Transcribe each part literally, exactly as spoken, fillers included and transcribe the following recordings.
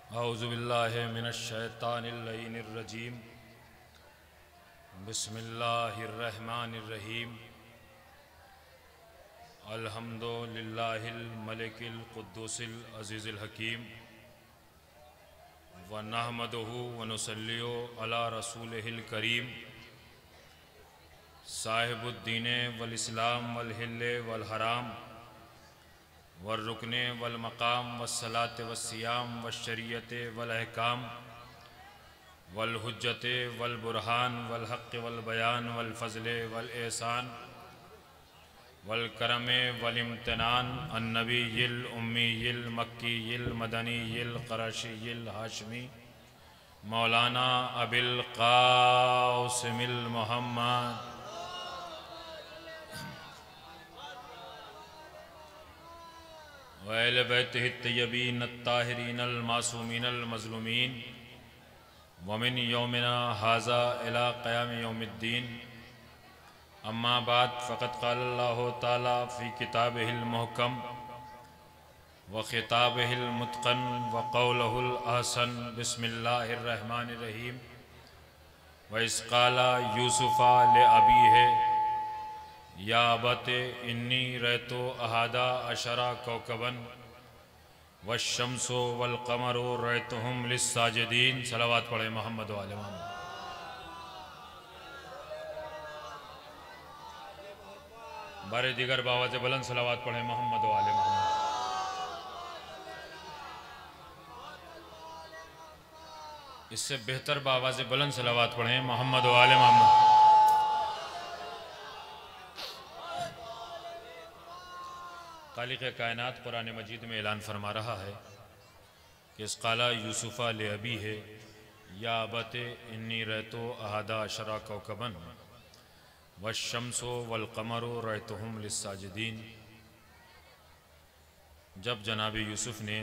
औज़ुबिल्लाहि मिनश्शैतानिर्रजीम बिस्मिल्लाहिर्रहमानिर्रहीम अल्हम्दुलिल्लाहिल मलिकिल कुद्दूसिल अज़ीज़िल हकीम व नहमदुहु व नुसल्लियो अला रसूलिहिल करीम साहिबुद्दीन वल इस्लाम वल हिल्ल वल हराम वल रुकने वल मकाम वस्सलात वस्सियाम वश्शरीयत वल अहकाम वल हुज्जत वल बुरहान वल हक़्क़ वल बयान वल फ़ज़्ल वल एहसान वल करम वल इम्तिनान अन्नबीय्यिल उम्मीय्यिल मक्कीय्यिल मदनीय्यिल क़ुरैशिय्यिल हाशिमी मौलाना अबिल क़ासिमिल मुहम्मद व अहले बैतिहि तय्यबीन अत्ताहिरीन अल-मासूमीन अल-मज़लूमीन व मिन यौमिना हाज़ा इला क़याम यौमिद्दीन अम्मा बाद फ़क़द क़ाल अल्लाहु तआला फ़ी किताबिहिल मुहकम व ख़िताबिहिल मुत्क़न व क़ौलुहुल अहसन बिस्मिल्लाहिर रहमानिर रहीम व इज़ क़ाला यूसुफ़ा लिअबीहि या अबति इन्नी रअयतु अहदा अशरा कौकबन वश्शम्सु वल क़मरु रअयतुहुम लिस्साजिदीन। सलावत पढ़े मोहम्मद व आले मोहम्मद। बारे दिगर बावाज़ बुलंद सलावत पढ़े मोहम्मद व आले मोहम्मद। इससे बेहतर बावाज़ बुलंद सलावत पढ़े मोहम्मद व आले मोहम्मद। खालिक़ कायनात कुरान मजीद में ऐलान फरमा रहा है कि इस क़ाला यूसुफ़ा लिअबीहि या अबति इन्नी रअयतु अहदा अशरा कौकबन वश्शम्सु वल क़मरु रअयतुहुम लिस्साजिदीन। जब जनाब यूसुफ़ ने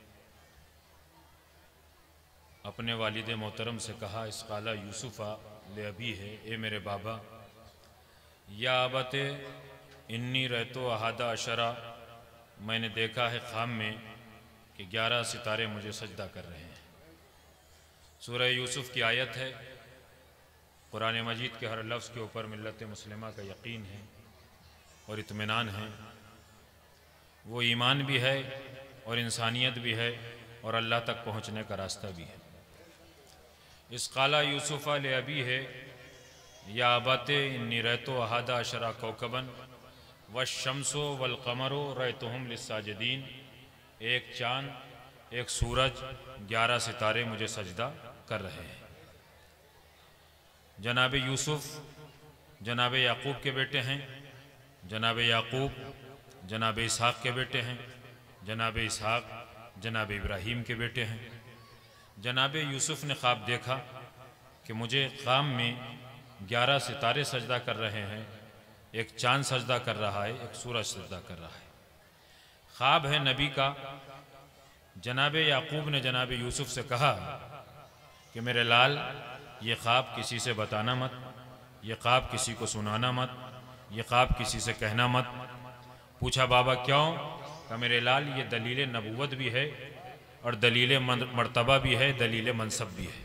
अपने वालिद मोहतरम से कहा, इस क़ाला यूसुफ़ा लिअबीहि, ए मेरे बाबा, या अबति इन्नी रअयतु अहदा अशरा, मैंने देखा है ख़्वाब में कि ग्यारह सितारे मुझे सजदा कर रहे हैं। सूरह यूसुफ़ की आयत है। कुरान मजीद के हर लफ्ज़ के ऊपर मिल्लत मुस्लिमा का यकीन है और इत्मीनान है। वो ईमान भी है और इंसानियत भी है और अल्लाह तक पहुँचने का रास्ता भी है। इस क़ाला यूसुफ़ा लिअबीहि या अबति इन्नी रअयतु अहदा अशरा कौकबन वश्शम्सु वल क़मरु रअयतुहुम लिस्साजिदीन। एक चाँद, एक सूरज, ग्यारह सितारे मुझे सजदा कर रहे हैं। जनाब यूसुफ़ जनाब याक़ूब के बेटे हैं। जनाब याक़ूब जनाब इसहाक़ के बेटे हैं। जनाब इसहाक़ जनाब इब्राहीम के बेटे हैं। जनाब यूसुफ़ ने ख्वाब देखा कि मुझे ख़्वाब में ग्यारह सितारे सजदा कर रहे हैं, एक चाँद सजदा कर रहा है, एक सूरज सजदा कर रहा है। ख्वाब है नबी का। जनाब याक़ूब ने जनाब यूसुफ़ से कहा कि मेरे लाल, ये ख्वाब किसी से बताना मत, ये ख्वाब किसी को सुनाना मत, ये ख्वाब किसी से कहना मत। पूछा बाबा क्यों? कहा मेरे लाल, ये दलील नबूवत भी है और दलील मर्तबा भी है, दलील मनसब भी है।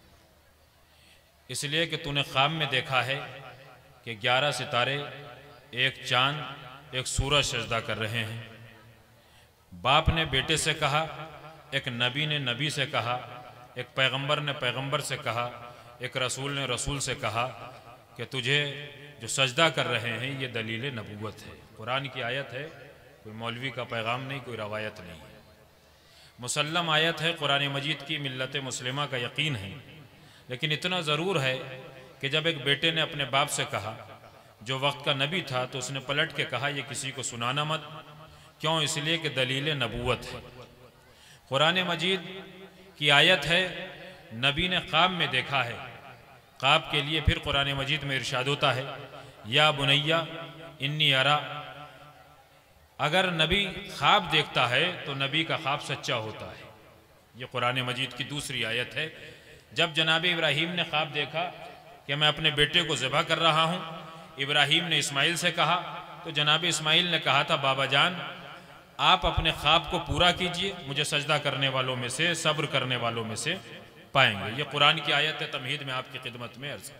इसलिए कि तूने ख्वाब में देखा है कि ग्यारह सितारे, एक चाँद, एक सूरज सजदा कर रहे हैं। बाप ने बेटे से कहा, एक नबी ने नबी से कहा, एक पैगंबर ने पैगंबर से कहा, एक रसूल ने रसूल से कहा कि तुझे जो सजदा कर रहे हैं ये दलील नबूवत है। कुरान की आयत है, कोई मौलवी का पैगाम नहीं, कोई रवायत नहीं है, मुसल्लम आयत है। कुरान मजीद की मिल्लत मुस्लिमा का यकीन है। लेकिन इतना ज़रूर है कि जब एक बेटे ने अपने बाप से कहा, जो वक्त का नबी था, तो उसने पलट के कहा ये किसी को सुनाना मत। क्यों? इसलिए कि दलील नबूवत है। कुरान मजीद की आयत है, नबी ने ख्वाब में देखा है। ख्वाब के लिए फिर कुरान मजीद में इरशाद होता है, या बुनैया इन्नी अरा। अगर नबी ख्वाब देखता है तो नबी का ख्वाब सच्चा होता है। ये कुरान मजीद की दूसरी आयत है। जब जनाब इब्राहीम ने ख्वाब देखा कि मैं अपने बेटे को ज़िबा कर रहा हूँ, इब्राहीम ने इस्माइल से कहा, तो जनाब इस्माइल ने कहा था बाबा जान आप अपने ख्वाब को पूरा कीजिए, मुझे सजदा करने वालों में से, सब्र करने वालों में से पाएंगे। ये कुरान की आयत है, तमहीद में आपकी खिदमत में अर्ज।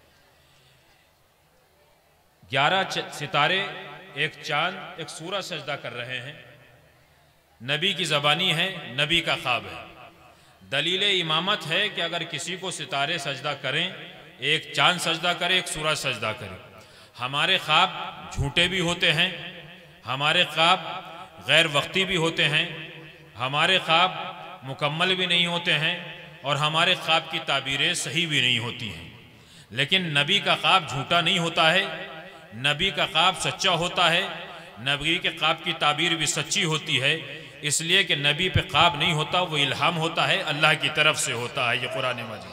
ग्यारह सितारे, एक चांद, एक सूरज सजदा कर रहे हैं। नबी की ज़बानी है, नबी का ख्वाब है। दलील इमामत है कि अगर किसी को सितारे सजदा करें, एक चांद सजदा करे, एक सूरज सजदा करे। हमारे ख्वाब झूठे भी होते हैं, हमारे ख्वाब गैर वक्ती भी होते हैं, हमारे ख्वाब मुकम्मल भी नहीं होते हैं, और हमारे ख्वाब की ताबीरें सही भी नहीं होती हैं। लेकिन नबी का ख्वाब झूठा नहीं होता है, नबी का ख्वाब सच्चा होता है, नबी के ख्वाब की ताबीर भी सच्ची होती है। इसलिए कि नबी पे ख्वाब नहीं होता, वो इल्हाम होता है, अल्लाह की तरफ से होता है। ये कुरान मजीद,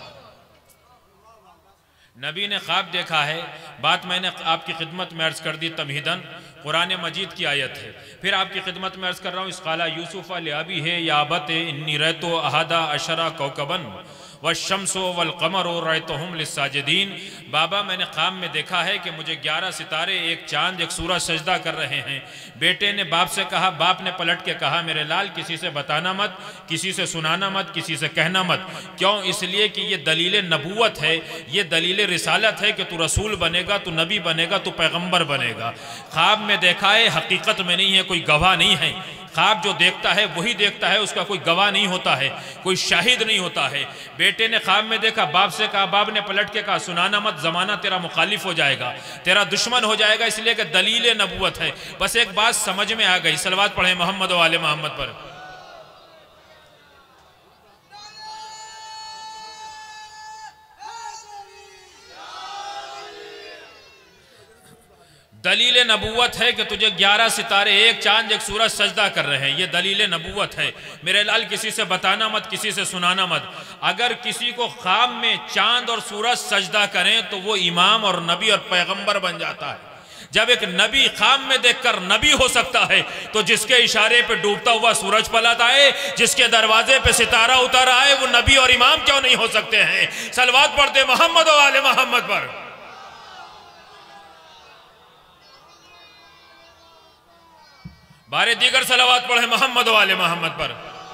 नबी ने ख्वाब देखा है। बात मैंने आपकी खिदमत में अर्ज़ कर दी तमहीदन, कुरान मजीद की आयत है। फिर आपकी खिदमत में अर्ज़ कर रहा हूँ, इस काला यूसुफ़ लियाबी है याबत इन्नी रहतो अहदा अशरा कौकबन व शम्सो वल कमरो रहतहुम लिस्साजिदीन। बाबा मैंने ख्वाब में देखा है कि मुझे ग्यारह सितारे, एक चांद, एक सूरज सजदा कर रहे हैं। बेटे ने बाप से कहा, बाप ने पलट के कहा, मेरे लाल किसी से बताना मत, किसी से सुनाना मत, किसी से कहना मत। क्यों? इसलिए कि ये दलील नबूवत है, ये दलील रिसालत है कि तू रसूल बनेगा, तू नबी बनेगा, तू पैगंबर बनेगा। ख्वाब में देखा है, हकीकत में नहीं है, कोई गवाह नहीं है। ख्वाब जो देखता है वही देखता है, उसका कोई गवाह नहीं होता है, कोई शाहिद नहीं होता है। बेटे ने ख्वाब में देखा, बाप से कहा, बाप ने पलट के कहा, सुनाना मत, जमाना तेरा मुखालिफ हो जाएगा, तेरा दुश्मन हो जाएगा। इसलिए कि दलील नबूवत है। बस एक बात समझ में आ गई, सलवात पढ़े मोहम्मद व आले मोहम्मद पर। दलील नबूवत है कि तुझे ग्यारह सितारे, एक चांद, एक सूरज सजदा कर रहे हैं। ये दलील नबूवत है। मेरे लाल किसी से बताना मत, किसी से सुनाना मत। अगर किसी को ख्वाब में चांद और सूरज सजदा करें तो वो इमाम और नबी और पैगंबर बन जाता है। जब एक नबी ख्वाब में देखकर नबी हो सकता है, तो जिसके इशारे पे डूबता हुआ सूरज पलट आए, जिसके दरवाजे पे सितारा उतर आए, वो नबी और इमाम क्यों नहीं हो सकते हैं? सलवात पढ़ते मोहम्मद व आले मोहम्मद पर। बारे दीगर सलावात पढ़े मोहम्मद वाले मोहम्मद पर।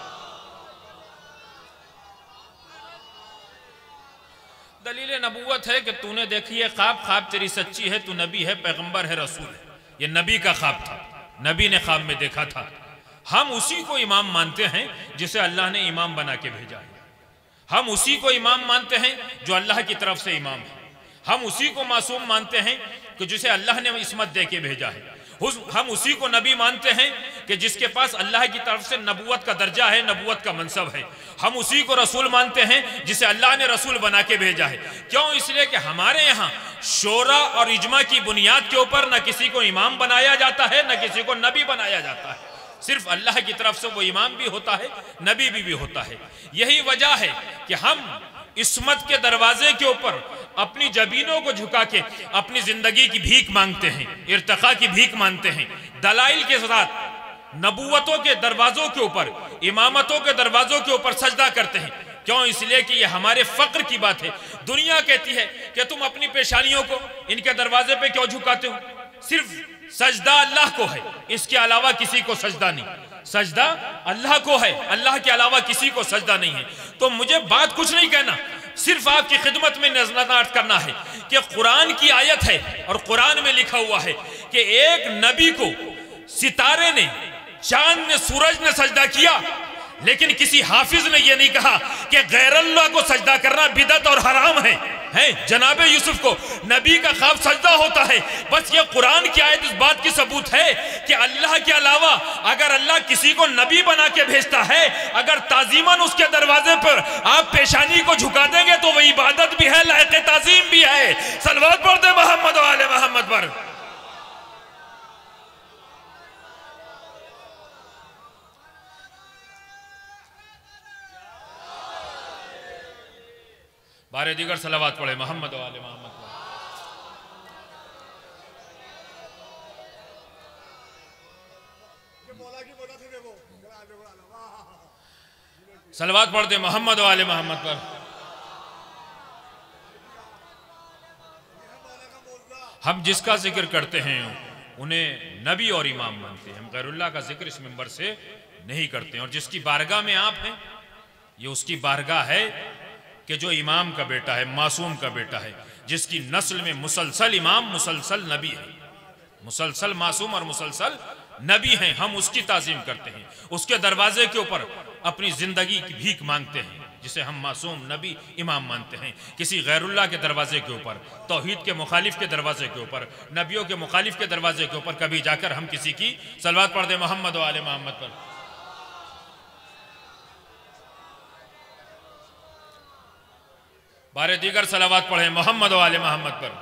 दलील नबूवत है कि तूने देखी है ख्वाब, ख्वाब तेरी सच्ची है, तू नबी है, पैगंबर है, रसूल है। ये नबी का ख्वाब था, नबी ने ख्वाब में देखा था। हम उसी को इमाम मानते हैं जिसे अल्लाह ने इमाम बना के भेजा है। हम उसी को इमाम मानते हैं जो अल्लाह की तरफ से इमाम है। हम उसी को मासूम मानते हैं कि जिसे अल्लाह ने इस्मत दे के भेजा है। हम उसी को नबी मानते हैं कि जिसके पास अल्लाह की तरफ से नबूवत का दर्जा है, नबूवत का मनसब है। हम उसी को रसूल मानते हैं जिसे अल्लाह ने रसूल बना के भेजा है। क्यों? इसलिए कि हमारे यहाँ शोरा और इजमा की बुनियाद के ऊपर न किसी को इमाम बनाया जाता है, न किसी को नबी बनाया जाता है। सिर्फ अल्लाह की तरफ से वो इमाम भी होता है, नबी भी, भी होता है। यही वजह है कि हम इस्मत के दरवाजे के ऊपर अपनी जबीनों को झुका के अपनी जिंदगी की भीख मांगते हैं, इर्तिका की भीख मांगते हैं। दलाइल के साथ नबूवतों के दरवाजों के ऊपर, इमामतों के दरवाजों के ऊपर सजदा करते हैं। क्यों? इसलिए कि ये हमारे फक्र की बात है। दुनिया कहती है कि तुम अपनी पेशानियों को इनके दरवाजे पे क्यों झुकाते हो? सिर्फ सजदा अल्लाह को है, इसके अलावा किसी को सजदा नहीं। सजदा अल्लाह को है, अल्लाह के अलावा किसी को सजदा नहीं है। तो मुझे बात कुछ नहीं कहना, सिर्फ आपकी खिदमत में नजर करना है कि कुरान की आयत है और कुरान में लिखा हुआ है कि एक नबी को सितारे ने, चांद ने, सूरज ने सजदा किया, लेकिन किसी हाफिज ने यह नहीं कहा कि गैर अल्लाह को सजदा करना बिदअत और हराम है। है जनाबे यूसुफ को नबी का ख्वाब सजदा होता है। बस ये कुरान की आयत इस बात की सबूत है कि अल्लाह के अलावा अगर अल्लाह किसी को नबी बना के भेजता है, अगर ताजीमन उसके दरवाजे पर आप पेशानी को झुका देंगे तो वह इबादत भी है, लायक ताजीम भी है। सलवात पढ़ते मोहम्मद वाले मोहम्मद पर। बारे दीगर सलावात पढ़े मोहम्मद वाले मोहम्मद पर। सलवात पढ़ते मोहम्मद वाले मोहम्मद पर। हम जिसका जिक्र करते हैं उन्हें नबी और इमाम मानते हैं। हम गैरुल्लाह का जिक्र इस मिंबर से नहीं करते हैं। और जिसकी बारगाह में आप हैं, ये उसकी बारगाह है कि जो इमाम का बेटा है, मासूम का बेटा है, जिसकी नस्ल में मुसलसल इमाम, मुसलसल नबी है, मुसलसल मासूम और मुसलसल नबी हैं। हम उसकी ताज़ीम करते हैं, उसके दरवाजे के ऊपर अपनी जिंदगी की भीख मांगते हैं, जिसे हम मासूम नबी इमाम मानते हैं। किसी गैरुल्लाह के दरवाजे के ऊपर, तौहीद के मुखालिफ के दरवाजे के ऊपर, नबियों के मुखालिफ के दरवाजे के ऊपर कभी जाकर हम किसी की सलवात पढ़ दे मोहम्मद व आले मोहम्मद पर। बारे दीगर सलावात पढ़े मोहम्मद व आले मोहम्मद पर।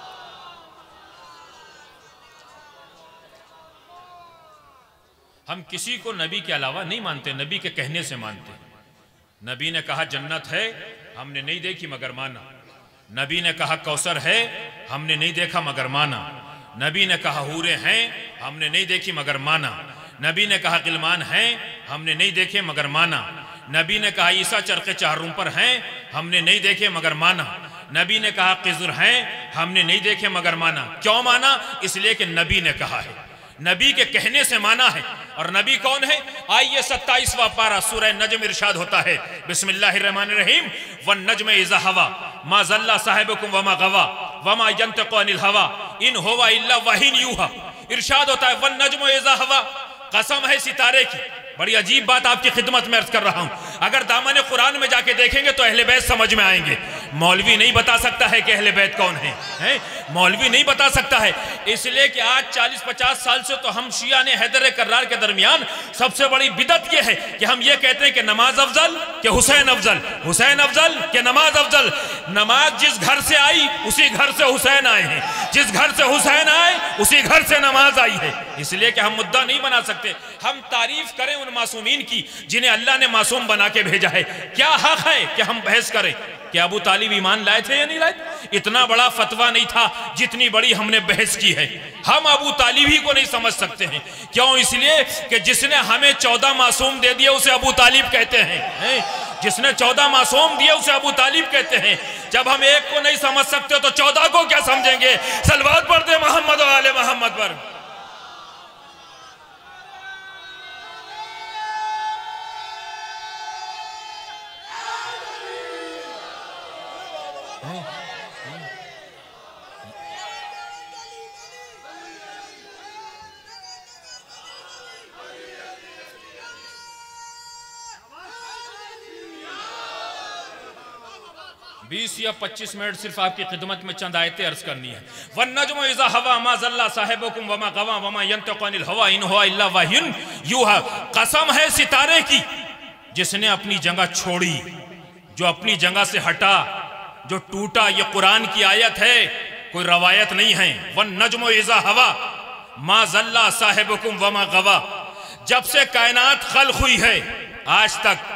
हम किसी को नबी के अलावा नहीं मानते, नबी के कहने से मानते हैं। नबी ने कहा जन्नत है, हमने नहीं देखी मगर माना। नबी ने कहा कौसर है, हमने नहीं देखा मगर माना। नबी ने कहा हूरे हैं, हमने नहीं देखी मगर माना। नबी ने कहा गिलमान हैं, हमने नहीं देखे मगर माना। नबी ने कहा ईसा चरखे चाहरूं पर हैं, हमने नहीं देखे मगर माना। नबी ने कहा क़िज़्र हैं, हमने नहीं देखे मगर माना। क्यों माना? इसलिए कि नबी ने कहा है, नबी के कहने से माना है। और नबी कौन है? आइए सत्ताईसवां पारा सूरह नजम इरशाद होता है, बिस्मिल्लाहिर्रहमानिर्रहीम, वन नजम इज़ा हवा मा ज़ल्ला साहिबुकुम वमा गवा वमा यंतिक़ु अनिल हवा इन हुवा इल्ला वहीन यूहा। इरशाद होता है वन नजम इज़ा हवा, कसम है सितारे की। बड़ी अजीब बात आपकी खिदमत में अर्ज कर रहा हूं। अगर दामन कुरान में जाके देखेंगे तो अहले बैत समझ में आएंगे। मौलवी नहीं बता सकता है कि अहले बैत कौन है, है? मौलवी नहीं बता सकता है, इसलिए कि आज चालीस पचास साल से तो हम शिया ने हैदर कर्रार के दरमियान सबसे बड़ी बिदत यह है कि हम ये कहते हैं कि नमाज अफजल कि हुसैन अफजल, हुसैन अफजल कि नमाज अफजल। नमाज जिस घर से आई उसी घर से हुसैन आए हैं, जिस घर से हुसैन आए उसी घर से नमाज आई है। इसलिए कि हम मुद्दा नहीं बना सकते। हम तारीफ करें उन मासूमीन की जिन्हें अल्लाह ने मासूम बना के भेजा है। क्या हक है कि हम बहस करें कि अबू तालिब ईमान लाए थे या नहीं लाए? इतना बड़ा फतवा नहीं था जितनी बड़ी हमने बहस की है। हम अबू तालिब ही को नहीं समझ सकते हैं। क्यों? इसलिए कि जिसने हमें चौदह मासूम दे दिए उसे अबू तालिब कहते हैं, है? जिसने चौदह मासूम दिए उसे अबू तालिब कहते हैं। जब हम एक को नहीं समझ सकते तो चौदह को क्या समझेंगे? सलवात पढ़ दे मोहम्मद व आले मोहम्मद पर। बीस या पच्चीस मिनट सिर्फ आपकी खिदमत में चंद आयतें अर्ज करनी है। वन नजम इज़ा हवा मा ज़ल्ला साहिबुकुम वमा गवा वमा यंतिक़ु अनिल हवा इन हुवा इल्ला वहीन यूहा। कसम है सितारे की जिसने अपनी जगह छोड़ी, जो अपनी जगह से हटा, जो टूटा। ये कुरान की आयत है, कोई रवायत नहीं है। वन नजम इज़ा हवा मा ज़ल्ला साहिबुकुम वमा गवा। जब से कायनात खल्क़ हुई है आज तक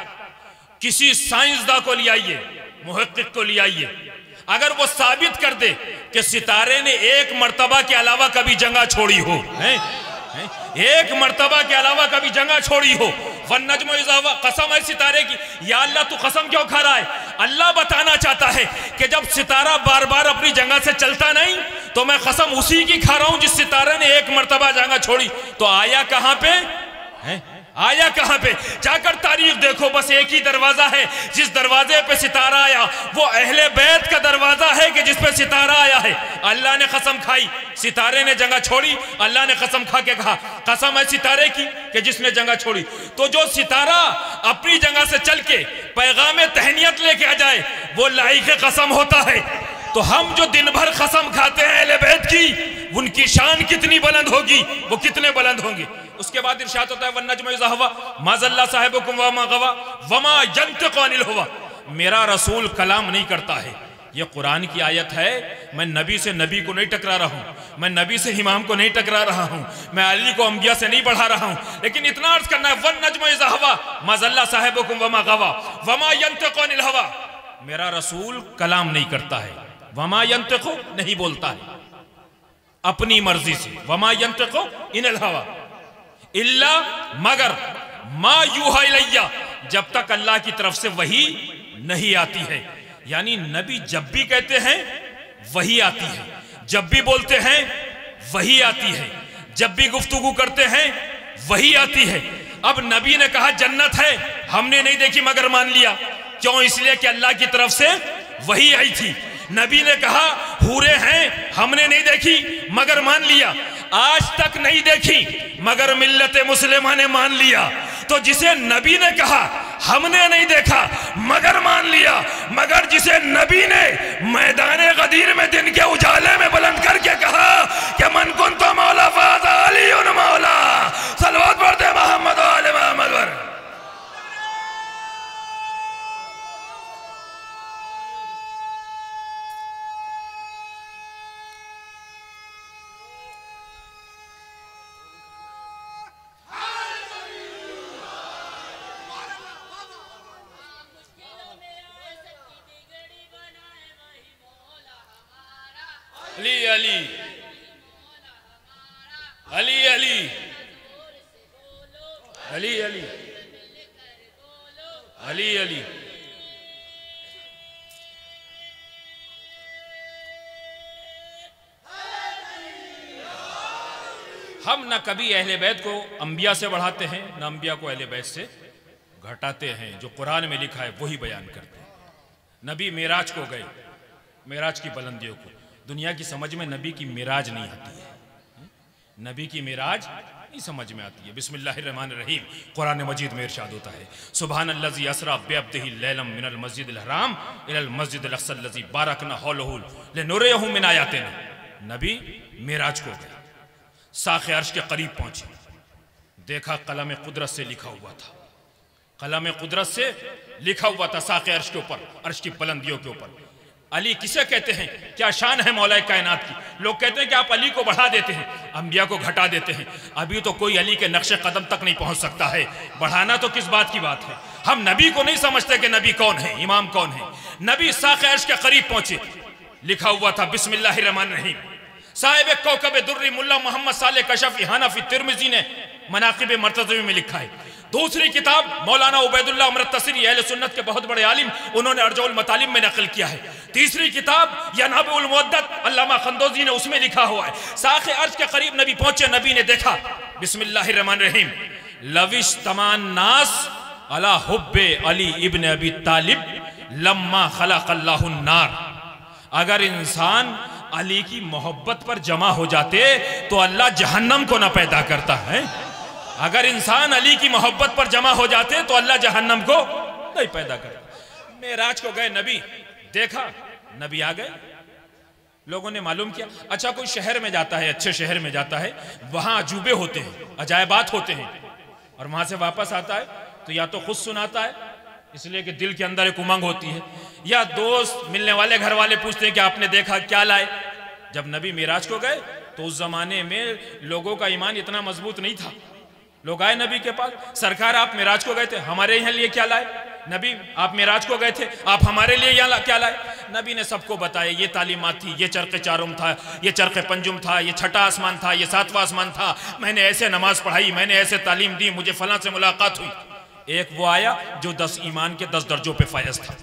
किसी साइंसदा को ले आइए, मुहक्किक को ले आइए, अगर वो साबित कर दे कि सितारे ने एक मर्तबा के अलावा कभी जगह छोड़ी हो, है? है? एक मर्तबा के अलावा कभी जगह छोड़ी हो। वन नजम इज़ा हवा, कसम है सितारे की। या अल्लाह तू कसम क्यों खा रहा है? अल्लाह बताना चाहता है कि जब सितारा बार बार अपनी जगह से चलता नहीं तो मैं कसम उसी की खा रहा हूं जिस सितारे ने एक मर्तबा जगह छोड़ी। तो आया कहां पे है? आया कहां पे? जाकर तारीख देखो। बस एक ही दरवाजा है जिस दरवाजे पे सितारा आया, वो अहले बैत का दरवाजा है कि जिस पे सितारा आया है। अल्लाह ने कसम खाई, सितारे ने जगह छोड़ी। अल्लाह ने कसम खा के कहा कसम है सितारे की कि जिसने जगह छोड़ी। तो जो सितारा अपनी जगह से चल के पैगाम तहनीयत लेके आ जाए वो लाइक कसम होता है। तो हम जो दिन भर कसम खाते हैं अहले बैत की, उनकी शान कितनी बुलंद होगी, वो कितने बुलंद होंगे। उसके बाद इरशाद होता है वन नजम इज़ा हवा मा ज़ल्ला साहिबुकुम वमा गवा वमा यंतिक़ु अनिल हवा। मेरा रसूल कलाम नहीं करता है। ये कुरान की आयत है। मैं नबी से नबी को नहीं टकरा रहा हूँ, मैं नबी से इमाम को नहीं टकरा रहा हूँ, मैं अली को अंबिया से नहीं बढ़ा रहा हूँ। लेकिन इतना अर्ज करना है वन नजम इज़ा हवा मा ज़ल्ला साहिबुकुम वमा गवा वमा यंतिक़ु अनिल हवा। मेरा रसूल कलाम नहीं करता है, वमा यंतिक़ु नहीं बोलता है अपनी मर्जी से। वमा यंतिक़ु अनिल हवा इल्ला मगर मा यूहा इलैया, जब तक अल्लाह की तरफ से वही नहीं आती है। यानी नबी जब भी कहते हैं वही आती है, जब भी बोलते हैं वही आती है। जब भी गुफ्तगू करते हैं वही आती है। अब नबी ने कहा जन्नत है, हमने नहीं देखी मगर मान लिया। क्यों? इसलिए कि अल्लाह की तरफ से वही आई थी। नबी ने कहा हूरे हैं, हमने नहीं देखी मगर मान लिया। आज तक नहीं देखी मगर मिल्लत मुस्लिमा ने मान लिया। तो जिसे नबी ने कहा हमने नहीं देखा मगर मान लिया, मगर जिसे नबी ने मैदान गदीर में दिन के उजाले में बुलंद करके कहा कि मन कुन तो मौला फाज़ा अली मौला, सलवात पढ़ते मोहम्मद वाले मोहम्मद पर। अली अली अली अली अली अली अली अली। हम न कभी अहले बैत को अंबिया से बढ़ाते हैं, न अंबिया को अहले बैत से घटाते हैं। जो कुरान में लिखा है वही बयान करते हैं। नबी मेराज को गए, मेराज की बुलंदियों को दुनिया की समझ में नबी की मेराज नहीं आती है, नबी की मेराज नहीं समझ में आती है। बिस्मिल्लाहिर्रहमानिर्रहीम कुरान मजीद में इरशाद होता है सुबहानल्लज़ी असरा बिअब्दिही लैलम मिनल मस्जिदिल हराम इलल मस्जिदिल अक़सल लज़ी बारकना हौलहु लिनुरियहु मिन आयातिना। नबी मेराज को गए, साक़े अर्श के करीब पहुंचे, देखा कलम कुदरत से लिखा हुआ था, कलम कुदरत से लिखा हुआ था साक़े अर्श के ऊपर, अर्श की बुलंदियों के ऊपर। अली किसे कहते हैं? क्या शान है मौला कायनात की। लोग कहते हैं कि आप अली को बढ़ा देते हैं, अंबिया को घटा देते हैं। अभी तो कोई अली के नक्शे कदम तक नहीं पहुंच सकता है, बढ़ाना तो किस बात की बात है। हम नबी को नहीं समझते कि नबी कौन है, इमाम कौन है। नबी साक़े अर्श के करीब पहुंचे, लिखा हुआ था बिस्मिल्लाहिर्रहमानिर्रहीम। साहिब कौकब दुर्री मुल्ला मोहम्मद साले कशफी हनफी तिरमिज़ी ने मनाक़िब मर्तज़वी में लिखा है। दूसरी किताब मौलाना उबैदुल्लाह अमरत तसरी अहले सुन्नत के बहुत बड़े आलिम, उन्होंने अर्जुल मतालिब में नकल किया है। तीसरी किताब यनाबुल मुवद्दत अल्लामा खंदोजी ने उसमें लिखा हुआ है। साक़े अर्श के करीब नबी पहुंचे, नबी ने देखा बिस्मिल्लाहिर्रहमानिर्रहीम लविश तमान नास अला हुब्बे अली इब्न अबी तालिब लम्मा खलक़ल्लाहु नार। अगर इंसान अली की मोहब्बत पर जमा हो जाते तो अल्लाह जहन्नम को ना पैदा करता है। अगर इंसान अली की मोहब्बत पर जमा हो जाते तो अल्लाह जहन्नम को नहीं पैदा करता। मेराज को गए नबी, देखा नबी आ गए, लोगों ने मालूम किया। अच्छा कोई शहर में जाता है, अच्छे शहर में जाता है, वहां अजूबे होते हैं, अजायबात होते हैं, और वहां से वापस आता है तो या तो खुद सुनाता है इसलिए कि दिल के अंदर एक उमंग होती है, या दोस्त मिलने वाले घर वाले पूछते हैं कि आपने देखा क्या लाए। जब नबी मेराज को गए तो उस जमाने में लोगों का ईमान इतना मजबूत नहीं था। लोग आए नबी के पास, सरकार आप मेराज को गए थे, हमारे यहाँ लिए क्या लाए? नबी आप मेराज को गए थे, आप हमारे लिए यहाँ क्या लाए? नबी ने सबको बताया ये तालीमात थी, ये चरक़े चारुम था, ये चरक़े पंजुम था, ये छठा आसमान था, ये सातवां आसमान था, मैंने ऐसे नमाज पढ़ाई, मैंने ऐसे तालीम दी, मुझे फलां से मुलाकात हुई। एक वो आया जो दस ईमान के दस दर्जों पे फायज था,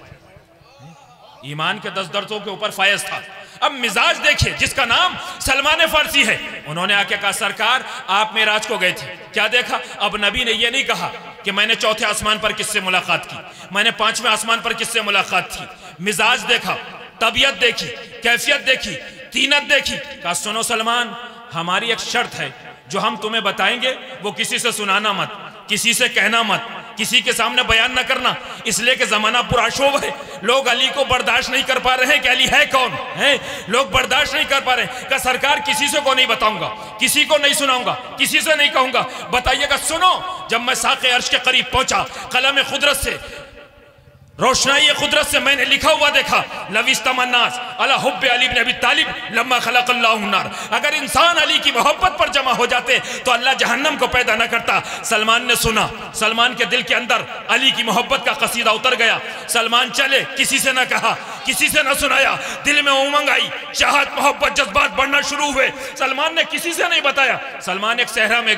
ईमान के दस दर्जों के ऊपर फायज था। अब मिजाज देखिए, जिसका नाम सलमान फारसी है, उन्होंने आके कहा सरकार आप मेराज को गए थे, क्या देखा? अब नबी ने यह नहीं कहा कि मैंने चौथे आसमान पर किससे मुलाकात की, मैंने पांचवें आसमान पर किससे मुलाकात की। मिजाज देखा, तबीयत देखी, कैफियत देखी, तीनत देखी। कहा सुनो सलमान, हमारी एक शर्त है जो हम तुम्हें बताएंगे, वो किसी से सुनाना मत, किसी से कहना मत, किसी के सामने बयान न करना, इसलिए कि जमाना पुराशोभ है। लोग अली को बर्दाश्त नहीं कर पा रहे हैं कि अली है कौन है, लोग बर्दाश्त नहीं कर पा रहे हैं। का सरकार किसी से को नहीं बताऊंगा, किसी को नहीं सुनाऊंगा, किसी से नहीं कहूंगा। बताइएगा सुनो, जब मैं साक़े अर्श के करीब पहुंचा, कलम खुदरत से, रोशनाई खुदरत से मैंने लिखा हुआ देखा लविश तमन्नास अला हुब्बे अली इब्न अबी तालिब लम्मा खलक़ल्लाहु नार। अगर इंसान अली की मोहब्बत पर जमा हो जाते तो अल्लाह जहन्नम को पैदा न करता। सलमान ने सुना, सलमान के दिल के अंदर अली की मोहब्बत का कसीदा उतर गया। सलमान चले, किसी से न कहा, किसी से न सुनाया, दिल में उमंग आई, चाहत मोहब्बत जज्बात बढ़ना शुरू हुए। सलमान ने किसी से नहीं बताया। सलमान एक सहरा में गए,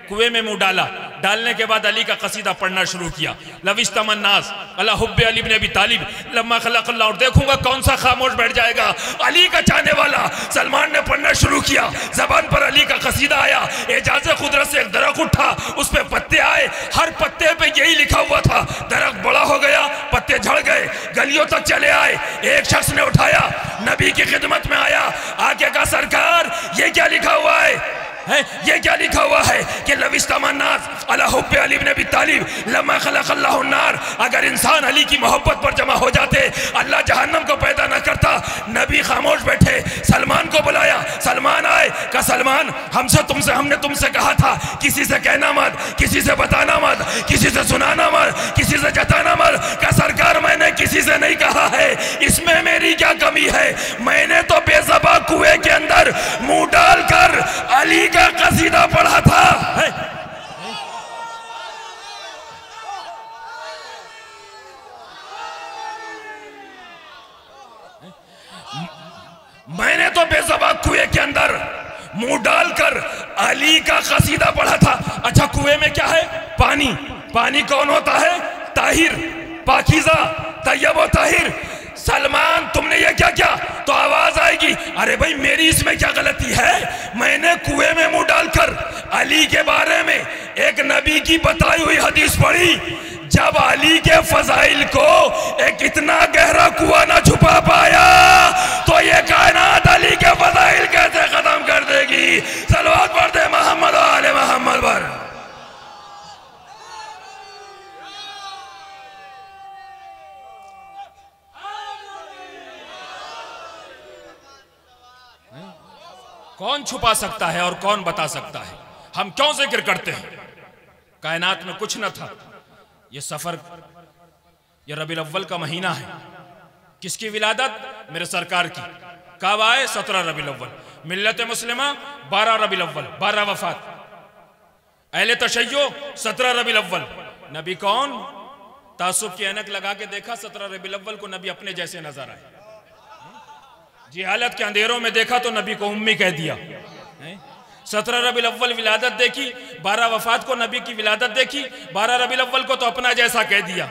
कुएं में मुंह डाला। डालने के बाद अली का कसीदा पढ़ना शुरू किया, लविस्तमन्नास अला हुब्बे अली इब्न अबी तालिब लम्मा खलक़ल्लाह, और देखूंगा कौन सा खामोश बैठ जाएगा। अली का चाहने वाला सलमान ने पढ़ना शुरू किया, जबान पर अली का कसीदा आया। एजाज़े कुदरत से एक दरख्त उठा, उस पे पत्ते आए, हर पत्ते पे यही लिखा हुआ था। दरख्त बड़ा हो गया, पत्ते झड़ गए, गलियों तक चले आए। एक शख्स ने उठाया, नबी की खिदमत में आया, आके कहा सरकार ये क्या लिखा हुआ है? है ये क्या लिखा हुआ है कि लविस्तमन्नास अला हुब्बे अली इब्न अबी तालिब लम्मा खलक़ल्लाहु अन्नार। अगर इंसान अली की मोहब्बत पर जमा हो जाते अल्लाह जहन्नम को पैदा न करता। नबी खामोश बैठे, सलमान को बुलाया, सलमान आए, कहा सलमान हमसे तुमसे हमने तुमसे कहा था किसी से कहना मत, किसी से बताना मत, किसी से सुनाना मत, किसी से जताना मत। कहा सरकार मैंने किसी से नहीं कहा है, इसमें मेरी क्या कमी है? मैंने तो बेज़बा कुएं के अंदर मुंह डालकर अली का कसीदा पढ़ा था। है? मैंने तो बेज़बान कुएं के अंदर मुंह डालकर अली का कसीदा पढ़ा था। अच्छा कुएं में क्या है? पानी। पानी कौन होता है? ताहिर, पाकीज़ा, तैयब व ताहिर। सलमान तुमने ये क्या किया? तो आवाज आएगी अरे भाई मेरी इसमें क्या गलती है? मैंने कुएं में मुंह डालकर अली के बारे में एक नबी की बताई हुई हदीस पढ़ी। जब अली के फजाइल को एक इतना गहरा कुआं ना छुपा पाया तो ये कायनात अली के फजाइल कैसे खत्म कर देगी? सलवात पढ़ दे मोहम्मद आले मोहम्मद पर। कौन छुपा सकता है और कौन बता सकता है? हम क्यों जिक्र करते हैं? कायनात में कुछ न था। ये सफर, ये रबीउल अव्वल का महीना है। किसकी विलादत? मेरे सरकार की। कब आए? सत्रह रबीउल अव्वल। मिल्लत मुस्लिमा बारह रबीउल अव्वल, बारह वफात। अहले तशय्यो सत्रह रबीउल अव्वल। नबी कौन? तासुब की ऐनक लगा के देखा सत्रह रबीउल अव्वल को, नबी अपने जैसे नजर आए। जिहालत के अंधेरों में देखा तो नबी को उम्मी कह दिया। सत्रह रबीउल अव्वल विलादत देखी, बारह वफात को नबी की विलादत देखी, बारह रबीउल अव्वल को तो अपना जैसा कह दिया।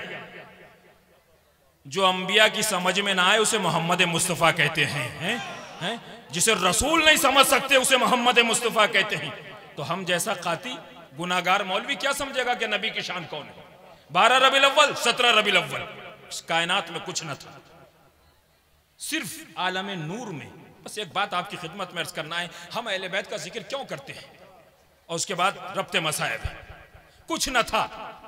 जो अंबिया की समझ में ना आए उसे मोहम्मद मुस्तफ़ा कहते हैं, हैं? हैं? जिसे रसूल नहीं समझ सकते उसे मोहम्मद मुस्तफ़ा कहते हैं। तो हम जैसा काती गुनाहगार मौलवी क्या समझेगा कि नबी की शान कौन है? बारह रबीउल अव्वल, सत्रह रबीउल अव्वल। इस कायनात में कुछ न था, सिर्फ आलम नूर में। बस एक बात आपकी खिदमत में अर्ज करना है, हम अहले बैत का जिक्र क्यों करते हैं? और उसके बाद रब्ते मसाइब। कुछ न था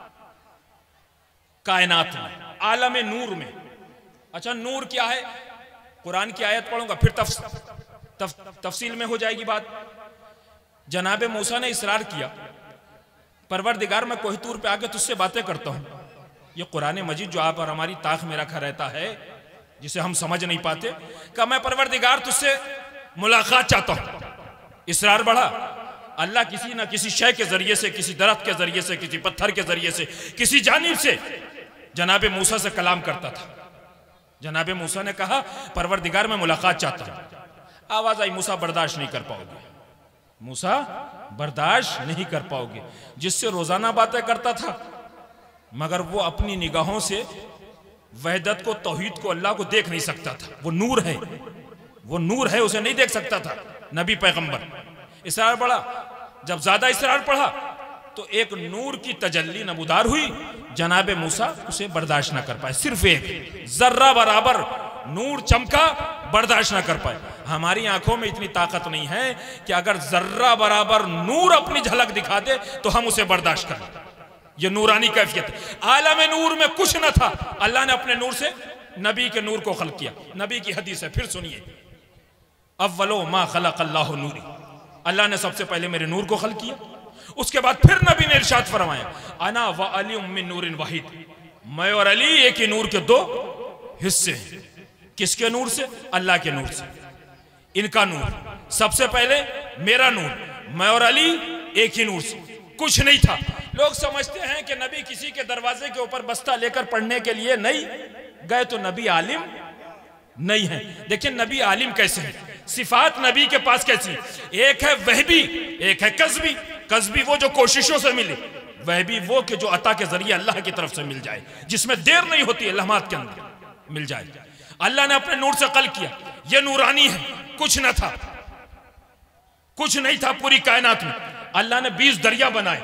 कायनात में, आलम नूर में। अच्छा नूर क्या है? कुरान की आयत पढ़ूंगा फिर तफ, तफ, तफसील में हो जाएगी बात। जनाबे मूसा ने इसरार किया, परवरदिगार मैं कोहितूर पे आके तुझसे बातें करता हूं। ये कुरान मजीद जो आप और हमारी ताक में रखा रहता है, जिसे हम समझ नहीं पाते, कि मैं परवरदिगार तुझसे मुलाकात चाहता हूं। इसरार बढ़ा। अल्लाह किसी ना किसी शय के जरिए से, किसी दरख्त के जरिए से, किसी पत्थर के जरिए से, किसी जानिब से जनाबे मूसा से कलाम करता था। जनाबे मूसा ने कहा परवरदिगार मैं मुलाकात चाहता हूं। आवाज आई मूसा बर्दाश्त नहीं कर पाओगे, मूसा बर्दाश्त नहीं कर पाओगे। जिससे रोजाना बातें करता था, मगर वो अपनी निगाहों से वहदत को, तौहीद को, अल्लाह को देख नहीं सकता था। वो नूर है, वो नूर है, उसे नहीं देख सकता था नबी पैगंबर। इसरार बढ़ा। जब ज्यादा इसरार पढ़ा तो एक नूर की तजल्ली नमूदार हुई, जनाबे मूसा उसे बर्दाश्त ना कर पाए। सिर्फ एक जर्रा बराबर नूर चमका, बर्दाश्त ना कर पाए। हमारी आंखों में इतनी ताकत नहीं है कि अगर जर्रा बराबर नूर अपनी झलक दिखा दे तो हम उसे बर्दाश्त करें। यह नूरानी कैफियत। आलम नूर में कुछ न था, अल्लाह ने अपने नूर से नबी के नूर को खल्क किया। नबी की हदीस है, फिर सुनिए। अव्वलो मा खलक़ल्लाहु नूरी, अल्लाह ने सबसे पहले मेरे नूर को खल्क किया। उसके बाद फिर नबी ने इरशाद फरमाया, अना व अली मिन नूरिन वाहिद, मैं और अली एक ही नूर के दो हिस्से हैं। किसके नूर से? अल्लाह के नूर से। इनका नूर सबसे पहले, मेरा नूर, मैं और अली एक ही नूर से। कुछ नहीं था। लोग समझते हैं कि नबी किसी के दरवाजे के ऊपर बस्ता लेकर पढ़ने के लिए नहीं गए तो नबी आलिम नहीं है। देखिए नबी आलिम कैसे है, सिफात नबी के पास कैसी? एक है वहबी, एक है कस्बी। कस्बी वो जो कोशिशों से मिले, वह भी वो कि जो अता के जरिए अल्लाह की तरफ से मिल जाए, जिसमें देर नहीं होती है, लम्हात के अंदर मिल जाए। अल्लाह ने अपने नूर से कल किया, ये नूरानी है, कुछ न था, कुछ नहीं था पूरी कायनात में। अल्लाह ने बीस दरिया बनाए,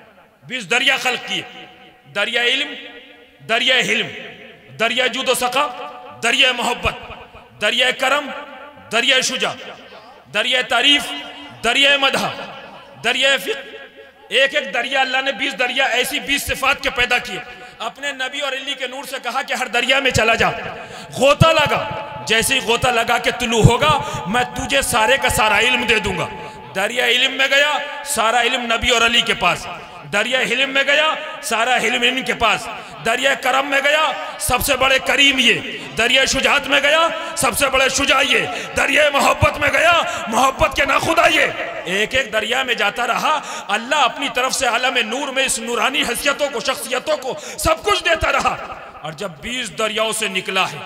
बीस दरिया खल्क किए, दरिया इल्म, दरिया हिल्म, दरिया जुदो सका, दरिया मोहब्बत, दरिया करम, दरिया शुजा, दरिया तारीफ, दरिया मदह, दरिया फिक्र। एक एक दरिया अल्लाह ने बीस दरिया ऐसी बीस सिफात के पैदा किए। अपने नबी और अली के नूर से कहा कि हर दरिया में चला जा, गोता लगा, जैसे ही गोता लगा के तुलू होगा मैं तुझे सारे का सारा इल्म दे दूंगा। दरिया इल्म में गया, सारा इल्म नबी और अली के पास। दरिया हिल्म में गया, सारा हिल्म इनके पास। दरिया करम में गया, सबसे बड़े करीम ये। दरिया शुजात में गया, सबसे बड़े शुजा ये। दरिया मोहब्बत में गया, मोहब्बत के नाखुदा ये। एक एक दरिया में जाता रहा, अल्लाह अपनी तरफ से आलम नूर में इस नूरानी हैसियतों को, शख्सियतों को सब कुछ देता रहा। और जब बीस दरियाओं से निकला है,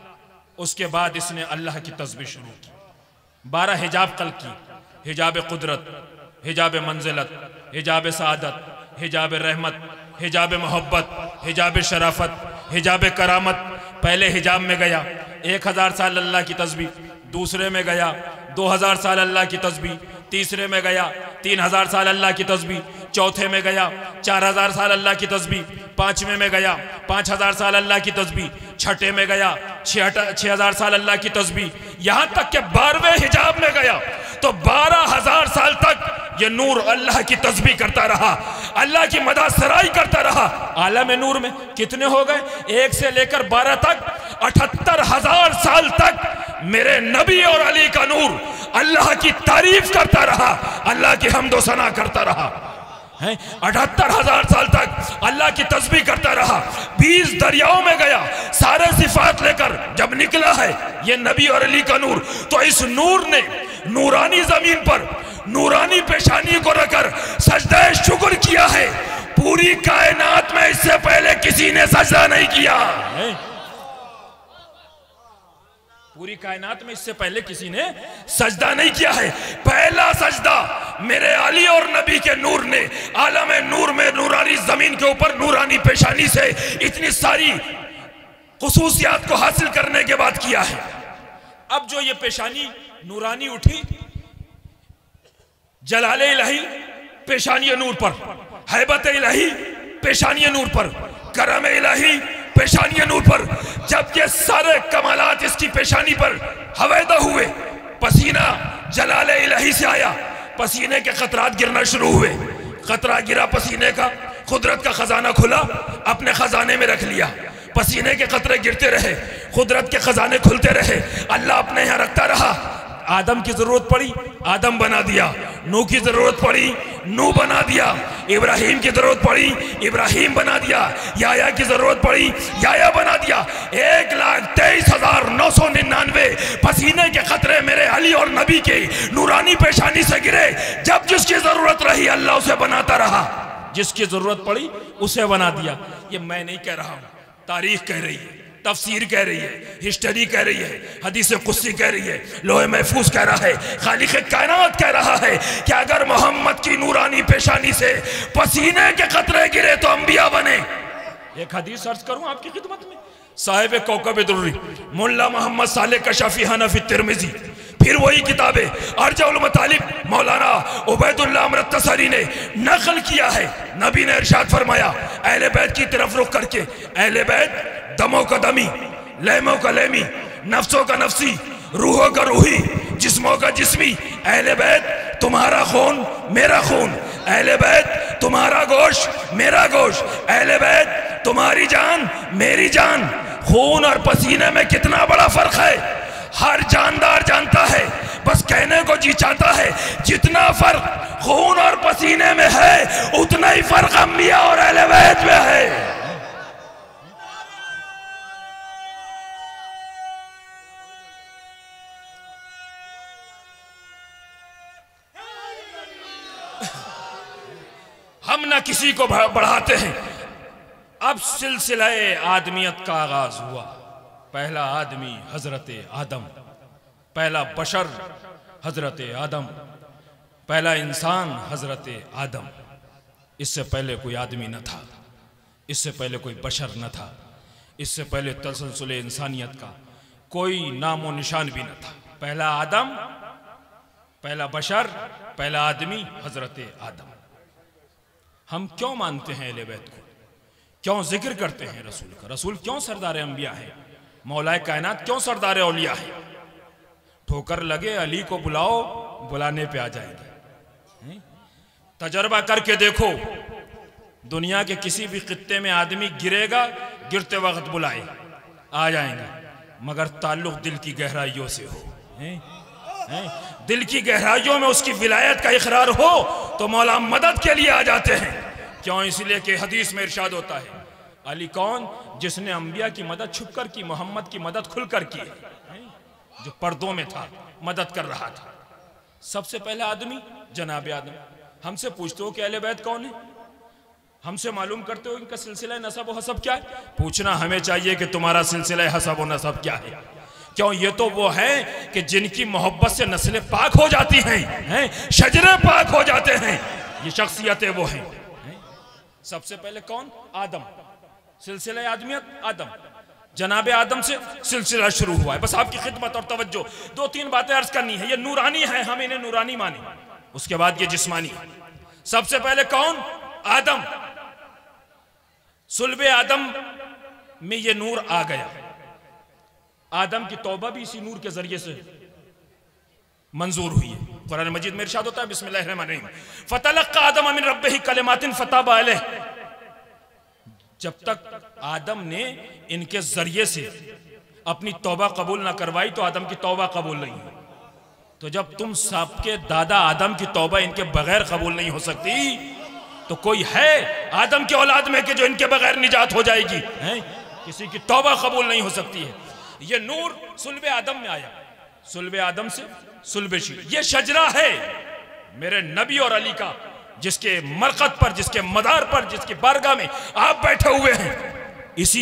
उसके बाद इसने अल्लाह की तस्बीह शुरू की। बारह हिजाब कल की, हिजाब कुदरत, हिजाब मंजिलत, हिजाब सादत, हिजाब रहमत, हिजाब मोहब्बत, हिजाब शराफत, हिजाब करामत। पहले हिजाब में गया, एक हजार साल अल्लाह की तस्बीह। दूसरे में गया, दो हजार साल अल्लाह की तस्बीह। तीसरे में गया, तीन हजार साल अल्लाह की तस्बीह। चौथे में गया, चार हजार साल अल्लाह की तस्बीह। पांचवें में गया, पांच हजार साल अल्लाह की तस्बीह। छठे में गया, छह छह हजार साल अल्लाह की तस्बीह। यहां तक कि बारहवें हिजाब में गया तो बारह हजार साल तक ये नूर अल्लाह की तस्बीह करता रहा, अल्लाह की मदह सराई करता रहा। आलम नूर में कितने हो गए? एक से लेकर बारह तक, अठहत्तर हजार साल तक मेरे नबी और अली का नूर अल्लाह की तारीफ करता रहा, अल्लाह की हम्दो सना करता रहा। है अठहत्तर हजार साल तक अल्लाह की तस्बीह करता रहा। बीस दरियाओं में गया, सारे सिफात लेकर जब निकला है ये नबी और अली का नूर, तो इस नूर ने नूरानी जमीन पर नूरानी पेशानी को रखकर सजदा शुक्र किया है। पूरी कायनात में इससे पहले किसी ने सजदा नहीं किया। पूरी कायनात में इससे पहले किसी ने सजदा नहीं किया है। पहला सजदा मेरे अली और नबी के नूर ने आलम नूर में नूरानी जमीन के ऊपर नूरानी पेशानी से इतनी सारी खुसूसियात को हासिल करने के बाद किया है। अब जो ये पेशानी नूरानी उठी, जलाले इलाही पेशानी नूर पर, हैबत इलाही पेशानी नूर पर, करम इलाही पेशानी नूर पर। जब ये सारे कमालात इसकी पेशानी पर हवैदा हुए, पसीना जलाले इलाही से आया, पसीने के खतरात गिरना शुरू हुए। खतरा गिरा पसीने का, कुदरत का खजाना खुला, अपने खजाने में रख लिया। पसीने के खतरे गिरते रहे, कुदरत के खजाने खुलते रहे, अल्लाह अपने यहाँ रखता रहा। आदम की जरूरत पड़ी, आदम बना दिया। नूह की जरूरत पड़ी, नूह बना दिया। इब्राहिम की जरूरत पड़ी, इब्राहिम बना दिया। याया की जरूरत पड़ी, याया बना दिया। एक लाख तेईस हजार नौ सौ निन्यानवे पसीने के खतरे मेरे अली और नबी के नूरानी पेशानी से गिरे। जब जिसकी जरूरत रही अल्लाह उसे बनाता रहा, जिसकी जरूरत पड़ी उसे बना दिया। ये मैं नहीं कह रहा हूं, तारीख कह रही है, तफसीर कह रही है, हिस्ट्री कह रही है, हदीस कुस्सी कह रही है, लोहे महफूज कह रहा है, खालिक कायनात कह रहा है कि अगर मोहम्मद की नूरानी पेशानी से पसीने के कतरे गिरे तो अंबिया बने। एक हदीस अर्ज करूं आपकी खिदमत में, साहिब कौकब दुर्री मुल्ला मोहम्मद साले कशाफी हनफी तिरमिजी, फिर वही किताबें अर्जुल मतालिब मौलाना उबैदुल्लाह अमृतसरी ने नकल किया है। नबी ने इरशाद फरमाया अहले बैत की तरफ रुख करके, अहले बैत दमों का दमी, लहमों का लहमी, नफ्सों का नफ्सी, रूहों का रूही, जिस्मों का जिस्मी। अहले बैत तुम्हारा खून मेरा खून, अहले बैत तुम्हारा गोश्त मेरा गोश्त, अहले बैत तुम्हारी जान मेरी जान। खून और पसीने में कितना बड़ा फर्क है हर जानदार जानता है, बस कहने को जी चाहता है। जितना फर्क खून और पसीने में है उतना ही फर्क अंबिया और अहले बैत में है। हम ना किसी को बढ़ाते हैं। अब सिलसिले आदमियत का आगाज हुआ। पहला आदमी हजरत आदम, पहला बशर हजरत आदम, पहला इंसान हजरत आदम, इससे पहले कोई आदमी न था, इससे पहले कोई बशर न था, इससे पहले तसलसल इंसानियत का कोई नामो निशान भी न था। पहला आदम, पहला बशर, पहला आदमी हजरत आदम। हम क्यों मानते हैं अहले बैत को, क्यों जिक्र करते हैं रसूल का? रसूल क्यों सरदार अंबिया है? मौलाए कायनात क्यों सरदार औलिया है? ठोकर लगे अली को बुलाओ, बुलाने पे आ जाएंगे। तजर्बा करके देखो, दुनिया के किसी भी खित्ते में आदमी गिरेगा, गिरते वक्त बुलाए आ जाएंगे, मगर ताल्लुक दिल की गहराइयों से हो। है? है? दिल की गहराइयों में उसकी विलायत का इकरार हो तो मौला मदद के लिए आ जाते हैं। क्यों? इसलिए कि हदीस में इरशाद होता है, अली कौन? जिसने अंबिया की मदद छुप कर की, मोहम्मद की मदद खुलकर की है, जो पर्दों में था, मदद कर रहा था। सबसे पहला आदमी जनाब आदम। हमसे पूछते हो कि अहले बैत कौन है? हमसे मालूम करते हो इनका सिलसिला नसब और हसब क्या है? पूछना हमें चाहिए कि तुम्हारा सिलसिला हसब और नसब क्या है। क्यों? ये तो वो हैं कि जिनकी मोहब्बत से नस्लें पाक हो जाती हैं, हैं? शजरे पाक हो जाते हैं। ये शख्सियतें वो हैं। हैं? सबसे पहले कौन? आदम। सिलसिला आदमियत आदम, जनाबे आदम से सिलसिला शुरू हुआ है। बस आपकी खिदमत और तवज्जो, दो तीन बातें अर्ज करनी है। ये नूरानी है, हम इन्हें नूरानी माने, उसके बाद ये जिस्मानी। सबसे पहले कौन? आदम। सुल्बे आदम में ये नूर आ गया। आदम की तौबा भी इसी नूर के जरिए से मंजूर हुई है। कुरान मजीद में इरशाद होता है, बिस्मिल्लाहिर्रहमानिर्रहीम, फतलक्का आदम मिन रब्बिही कलिमातिन फताबा अलैह। जब तक आदम ने इनके जरिए से अपनी तौबा कबूल ना करवाई तो आदम की तौबा कबूल नहीं हुई। तो जब तुम सबके दादा आदम की तौबा इनके बगैर कबूल नहीं हो सकती, तो कोई है आदम के औलाद में कि जो इनके बगैर निजात हो जाएगी? है? किसी की तौबा कबूल नहीं हो सकती है। ये नूर सुल्बे आदम में आया, सुल्बे आदम से सुल्बे शीश। ये शजरा है मेरे नबी और अली का, जिसके मरकत पर, जिसके मदार पर, जिसकी बारगाह में आप बैठे हुए हैं। इसी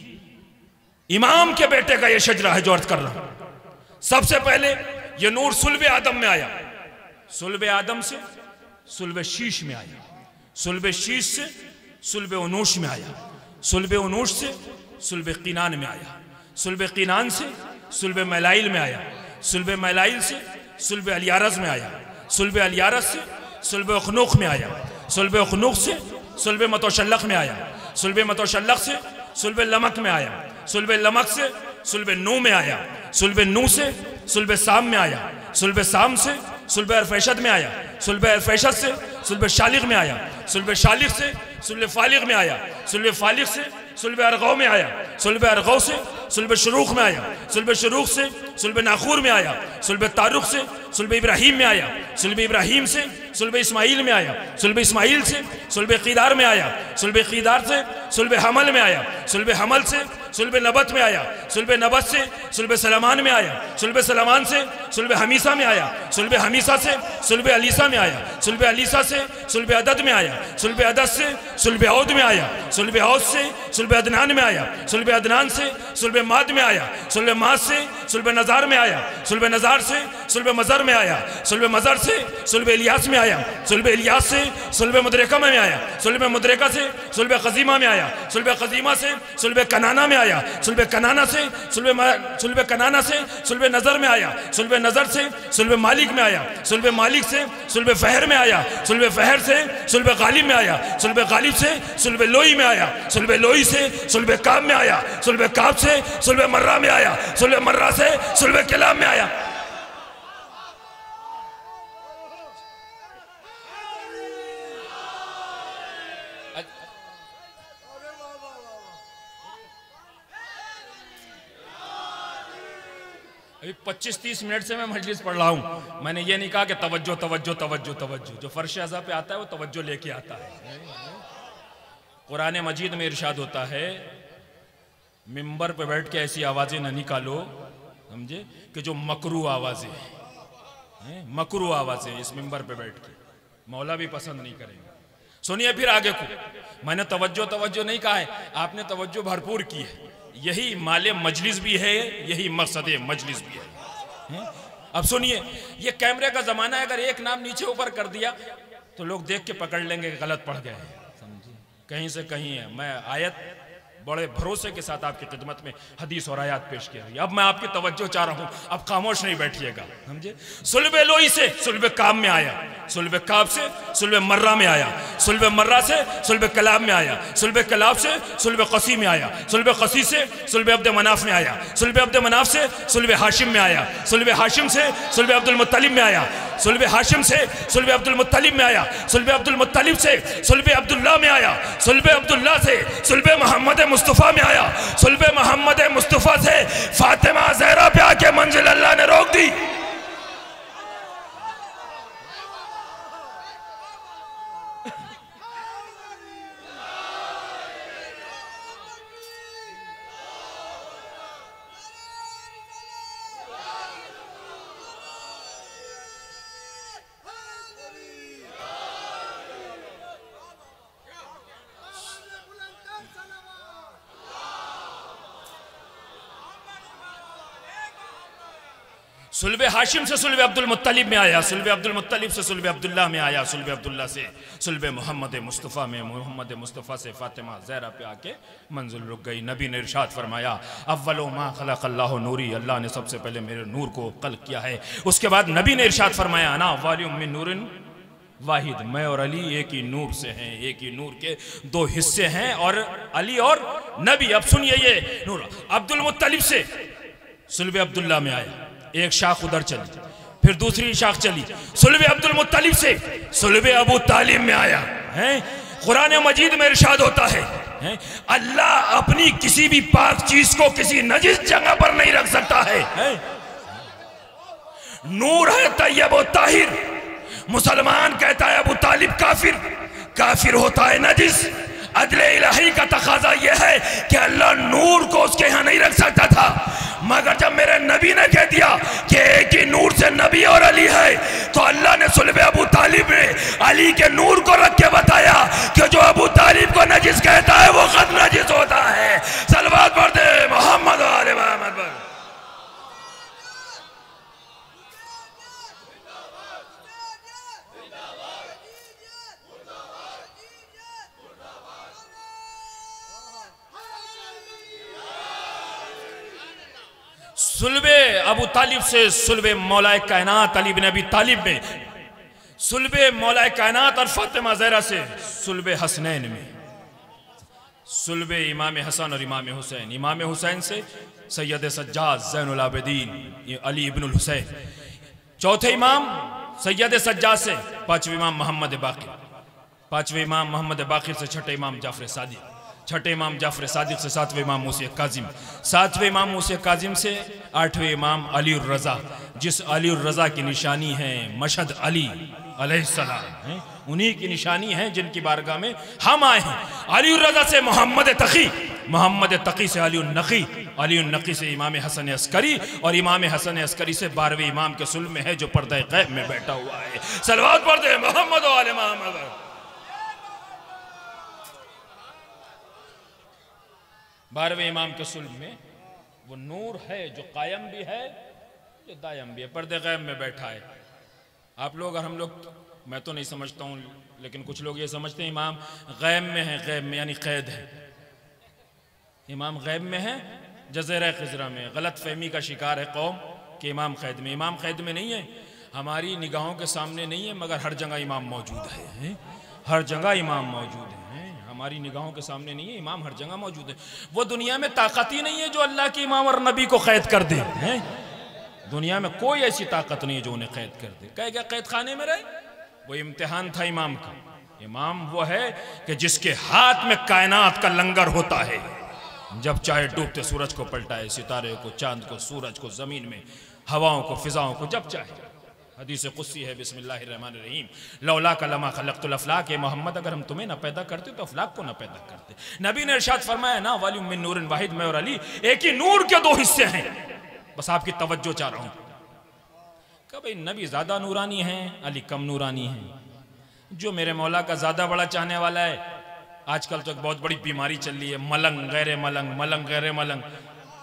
इमाम के बेटे का ये शजरा है जो अर्ज कर रहा हूं। सबसे पहले ये नूर सुल्बे आदम में आया, सुल्बे आदम से सुल्बे शीश में आया, सुल्बे शीश से सुल्बे उनूश में आया, सुल्बे उनूश से सुल्बे कीनान में आया, सुल्बे कीनान से सुल्बे मैलाइल में आया, सुल्बे मैलाइल से सुल्बे अलियारज में आया, सुल्बे अलियारज से सुल्बे उखनुख में आया, सुल्बे उखनुख से सुल्बे मतोशल्लक में आया, सुल्बे मतोशल्लक से सुल्बे लमक में आया, सुल्बे लमक से सुल्बे नू में आया, सुल्बे नू से सुल्बे साम में आया, सुल्बे साम से सुल्बे अरफैशद में आया, सुल्बे अरफैशद से सुल्बे शालिग में आया, सुल्बे शालिग से सुल्बे फालिग में आया, सुल्बे फालिग से सुल्बे अरगौ में आया, सुल्बे अरगौ से सुल्बे शुरूख में आया, सुल्बे शुरूख से सुल्बे नाखूर में आया, सुल्बे तारुख से सुल्बे इब्राहिम में आया, सुल्बे इब्राहिम से सुल्बे इस्माइल में आया, सुल्बे इस्माइल से सुल्बे कीदार में आया, सुल्बे कीदार से सुल्बे हमल में आया, सुल्बे हमल से सुल्बे नबत में आया, सुल्बे नबत से सुल्बे सलमान में आया, सुल्बे सलमान से सुल्बे हमीसा में आया, सुल्बे हमीसा से सुल्बे अलीसा में आया, सुल्बे अलीसा से सुल्बे अदद में आया, सुल्बे अदद से सुल्बे औद में आया, सुल्बे औद से सुल्बे अदनान में आया, सुल्बे अदनान से सुल्बे माद में आया, सुल्बे माद से सुल्बे नजार में आया, सुल्बे नजार से सुल्बे मजर में आया, सुल्बे मजर से सुल्बे इलियास में आया, सुल्बे इलियास से सुल्बे मुदरिका में आया, सुल्बे मुदरिका से सुल्बे खजीमा में आया, सुल्बे खजीमा से सुल्बे कनाना में आया, सुल्बे कनाना से सुल्बे सुल्बे कनाना से सुल्बे नजर में आया, सुल्बे नजर से सुल्बे मालिक में आया, सुल्बे मालिक से सुल्बे फहर में आया, सुल्बे फहर से सुल्बे गालिब में आया, सुल्बे गालिब से सुल्बे लोई में आया, सुल्बे लोई से सुल्बे काब में आया, सुल्बे काब से सुल्बे मर्रा में आया, सुल्बे मर्रा से सुल्बे किलाब में आया। अभी पच्चीस तीस मिनट से मैं मजलिस पढ़ रहा हूं। मैंने ये नहीं कहा कि तवज्जो तवज्जो तवज्जो तवज्जो, जो फर्श अज़ा पे आता है वो तवज्जो लेके आता है। कुरान मजीद में इरशाद होता है, मिंबर पे बैठ के ऐसी आवाजें न निकालो, समझे, कि जो मकरू आवाजें हैं, मकरू आवाजें इस मिंबर पे बैठ के मौला भी पसंद नहीं करेंगे। सुनिए फिर आगे को, मैंने तवज्जो तवज्जो नहीं कहा है, आपने तवज्जो भरपूर की है। यही माले मजलिस भी है, यही मकसद मजलिस भी है। अब सुनिए, ये कैमरे का जमाना है, अगर एक नाम नीचे ऊपर कर दिया तो लोग देख के पकड़ लेंगे कि गलत पढ़ गए, समझिए, कहीं से कहीं है। मैं आयत बड़े भरोसे के साथ आपकी खिदमत में हदीस और आयात पेश किया है। अब मैं आपकी तवज्जो चाह रहा हूं, अब खामोश नहीं बैठिएगा, समझे। सुल्ब लोई से सुल्ब काम में आया, सुल्ब काब से सुल्ब मर्रा में आया, सुल्ब मर्रा से सुल्ब कलाब में आया, सुल्ब कलाब से सुल्ब कसी में आया, सुल्ब कसी से सुल्ब अब्द मनाफ में आया, सुल्ब अब्द मनाफ से सुल्ब हाशिम में आया, सुल्ब हाशिम से सुल्ब अब्दुल मुत्तलिब में आया, सुल्ब हाशिम से सुल्ब अब्दुल मुत्तलिब में आया, सुल्ब अब्दुल मुत्तलिब से सुल्ब अब्दुल्ला में आया, सुल्ब अब्दुल्ला से सुल्ब मोहम्मद मुस्तफ़ा में आया, सुल्ब मोहम्मद मुस्तफ़ा से फातिमा ज़हरा पे आके मंजिल अल्लाह ने रोक दी। सुल्ब हाशिम से सुल्ब अब्दुल मुत्तलिब में आया, सुल्ब अब्दुल मुत्तलिब से सुल्ब अब्दुल्ला में आया, सुल्ब अब्दुल्ला से सुल्ब मोहम्मद मुस्तफ़ा में, मोहम्मद मुस्तफ़ा से फातिमा ज़हरा पे आके मंजिल रुक गई। नबी ने इरशाद फरमाया, अव्वलो मा खलक़ल्लाहु नूरी, अल्लाह ने सबसे पहले मेरे नूर को खल्क़ किया है। उसके बाद नबी ने इरशाद फरमाया, अना वालियुम मिन नूरिन वाहिद, मैं और अली एक ही नूर से हैं, एक ही नूर के दो हिस्से हैं, और अली और नबी। अब सुनिए, ये नूर अब्दुल मुत्तलिब से सुल्ब अब्दुल्ला में आया, एक शाख उधर चली, फिर दूसरी शाख चली, सुल्ब अब्दुल मुत्तलिब से सुल्ब अबू तालिब में आया है। कुरान मजीद में इरशाद होता है, है अल्लाह अपनी किसी भी पाक चीज को किसी नजिस जगह पर नहीं रख सकता है, है? नूर है तैयब और ताहिर। मुसलमान कहता है अबू तालिब काफिर, काफिर होता है नजिस। अदले इलाही का तकाजा यह है कि अल्लाह नूर को उसके यहां नहीं रख सकता था, मगर जब मेरे नबी ने कह दिया कि एक ही नूर से नबी और अली है, तो अल्लाह ने सुल्ब अबू तालिब में अली के नूर को रख के बताया कि जो अबू तालिब को नजिस कहता है वो खुद नजिस होता है। सलवात पढ़ दे मोहम्मद वाले मोहम्मद पर। सुल्बे अबू तालिब से सुल्बे मौलाए कायनात अली बिन अबी तालिब में, सुल्बे मौलाए कायनात और फातिमा ज़हरा से सुल्बे हसनैन में, सुल्बे इमाम हसन और इमाम हुसैन, इमाम हुसैन से सैयद सज्जाद ज़ैनुल आबिदीन अली इब्नुल हुसैन, चौथे इमाम सैयद सज्जाद से पांचवें इमाम मोहम्मद बाक़िर, पांचवें इमाम मोहम्मद बाक़िर से छठे इमाम जाफर सादिक, छठे इमाम जाफर सादिक से सातवें इमाम मूसा काजिम, सातवें इमाम मूसा काजिम से आठवें इमाम अली रज़ा, जिस अली रज़ा की निशानी है मशहद अली अलैहिस्सलाम, उन्हीं की निशानी है जिनकी बारगाह में हम आए हैं। अली रज़ा से मोहम्मद तकी, मोहम्मद तकी से अली नकी, अली नकी से इमाम हसन अस्करी, और इमाम हसन अस्करी से बारहवें इमाम के सुल्ब में है जो पर्दा गैब में बैठा हुआ है। सलवात पढ़ दे मोहम्मद वाले मोहम्मद। बारहवें इमाम के सुल्ब में वो नूर है जो कायम भी है, जो दायम भी है, पर्दे गैब में बैठा है। आप लोग और हम लोग, मैं तो नहीं समझता हूँ, लेकिन कुछ लोग ये समझते हैं इमाम गैब में है, गैब में यानी कैद है, इमाम गैब में है जज़ीरा ख़िज़रा में। गलत फहमी का शिकार है कौम कि इमाम कैद में, इमाम कैद में नहीं है, हमारी निगाहों के सामने नहीं है, मगर हर जगह इमाम मौजूद है, है? हर जगह इमाम मौजूद है, हमारी निगाहों के सामने नहीं है, इमाम हर जगह मौजूद है। वो दुनिया में ताकत ही नहीं है जो अल्लाह के इमाम और नबी को कैद कर दे, हैं? दुनिया में कोई ऐसी ताकत नहीं है जो उन्हें कैद कर दे। कह गया कैद खाने में रहे, वो इम्तिहान था इमाम का। इमाम वो है कि जिसके हाथ में कायनात का लंगर होता है, जब चाहे डूबते सूरज को पलटाए, सितारे को, चांद को, सूरज को, जमीन में हवाओं को, फिजाओं को, जब चाहे। हदीस कुस्सी है, बिस्मिल्लाहिर्रहमानिर्रहीम, लौला का लमा खलक़तुल अफ़लाक, ए मोहम्मद अगर हम तुम्हें ना पैदा करते तो अफ़लाक को ना पैदा करते। नबी ने इरशाद फरमाया ना, वालियुम मिन नूरिन वाहिद, मैं और अली एक ही नूर के दो हिस्से हैं। बस आपकी तवज्जो चाह रहा हूँ। कभी नबी ज़्यादा नूरानी हैं, अली कम नूरानी हैं। जो मेरे मौला का ज़्यादा बड़ा चाहने वाला है, आजकल तो एक बहुत बड़ी बीमारी चल रही है, मलंग गैर मलंग, मलंग गैर मलंग।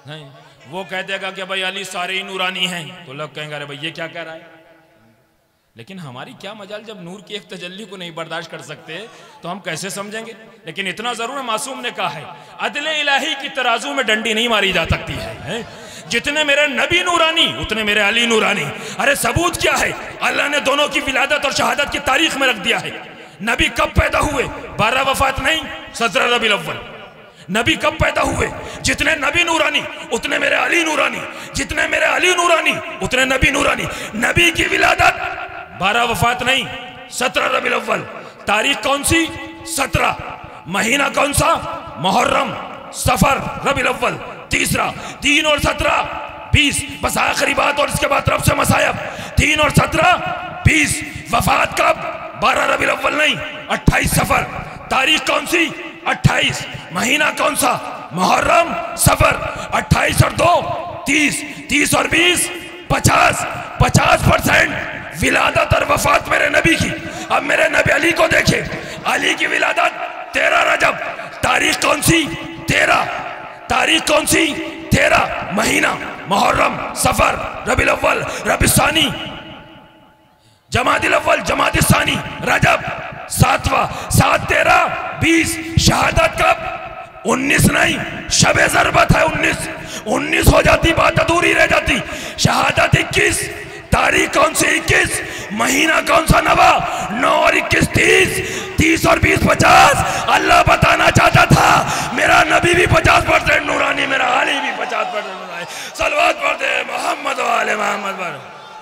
नहीं, वो कह देगा कि भाई अली सारे ही नूरानी हैं, तो लोग कहेंगे अरे भाई ये क्या कह रहा है। लेकिन हमारी क्या मजाल, जब नूर की एक तजल्ली को नहीं बर्दाश्त कर सकते तो हम कैसे समझेंगे। लेकिन इतना जरूर है, मासूम ने कहा है अदले इलाही की तराजू में डंडी नहीं मारी जा सकती है, है? जितने मेरे नबी नूरानी उतने मेरे अली नूरानी। अरे सबूत क्या है, अल्लाह ने दोनों की विलादत और शहादत की तारीख में रख दिया है। नबी कब पैदा हुए, बारह वफात नहीं, सत्रह रबीउल अव्वल। नबी कब पैदा हुए, जितने नबी नूरानी उतने मेरे अली नूरानी, जितने मेरे अली नूरानी उतने नबी नूरानी। नबी की विलादत बारह वफात नहीं, सत्रह रबीउल अव्वल। तारीख कौन सी, सत्रह। महीना कौन सा, मुहर्रम, सफर, रबीउल अव्वल। तीसरा, तीन और सत्रह बीस, बस आखिरी बात और इसके बाद रब से मसायब। तीन और सत्रह बीस। वफात कब, बारह रबीउल अव्वल नहीं, अट्ठाईस सफर। तारीख कौन सी, अट्ठाईस। महीना कौन सा, मुहर्रम, सफर। अट्ठाईस और दो तीस, तीस और बीस पचास। पचास परसेंट विलादत और वफात मेरे नबी की। अब मेरे नबी अली को देखे, अली की विलादत तेरह रजब। तारीख कौन सी, तेरह। तारीख कौन सी, तेरह। महीना मुहर्रम, सफर, रबीउल अव्वल, रबीउल सानी, जमादिल अव्वल, जमादिल सानी, रजब, सातवां। सात तेरह बीस। शहादत कब, उन्नीस नहीं, शबे ज़रबत है उन्नीस। उन्नीस हो जाती बात अधूरी रह जाती। शहादत इक्कीस। तारीख कौन सी, इक्कीस। महीना कौन सा, नवा। नौ और इक्कीस तीस। तीस और बीस पचास। अल्लाह बताना चाहता था मेरा नबी भी पचास परसेंट नूरानी, मेरा अली भी पचास परसेंट नूरानी। सलवात पढ़ दे मोहम्मद वाले मोहम्मद पर।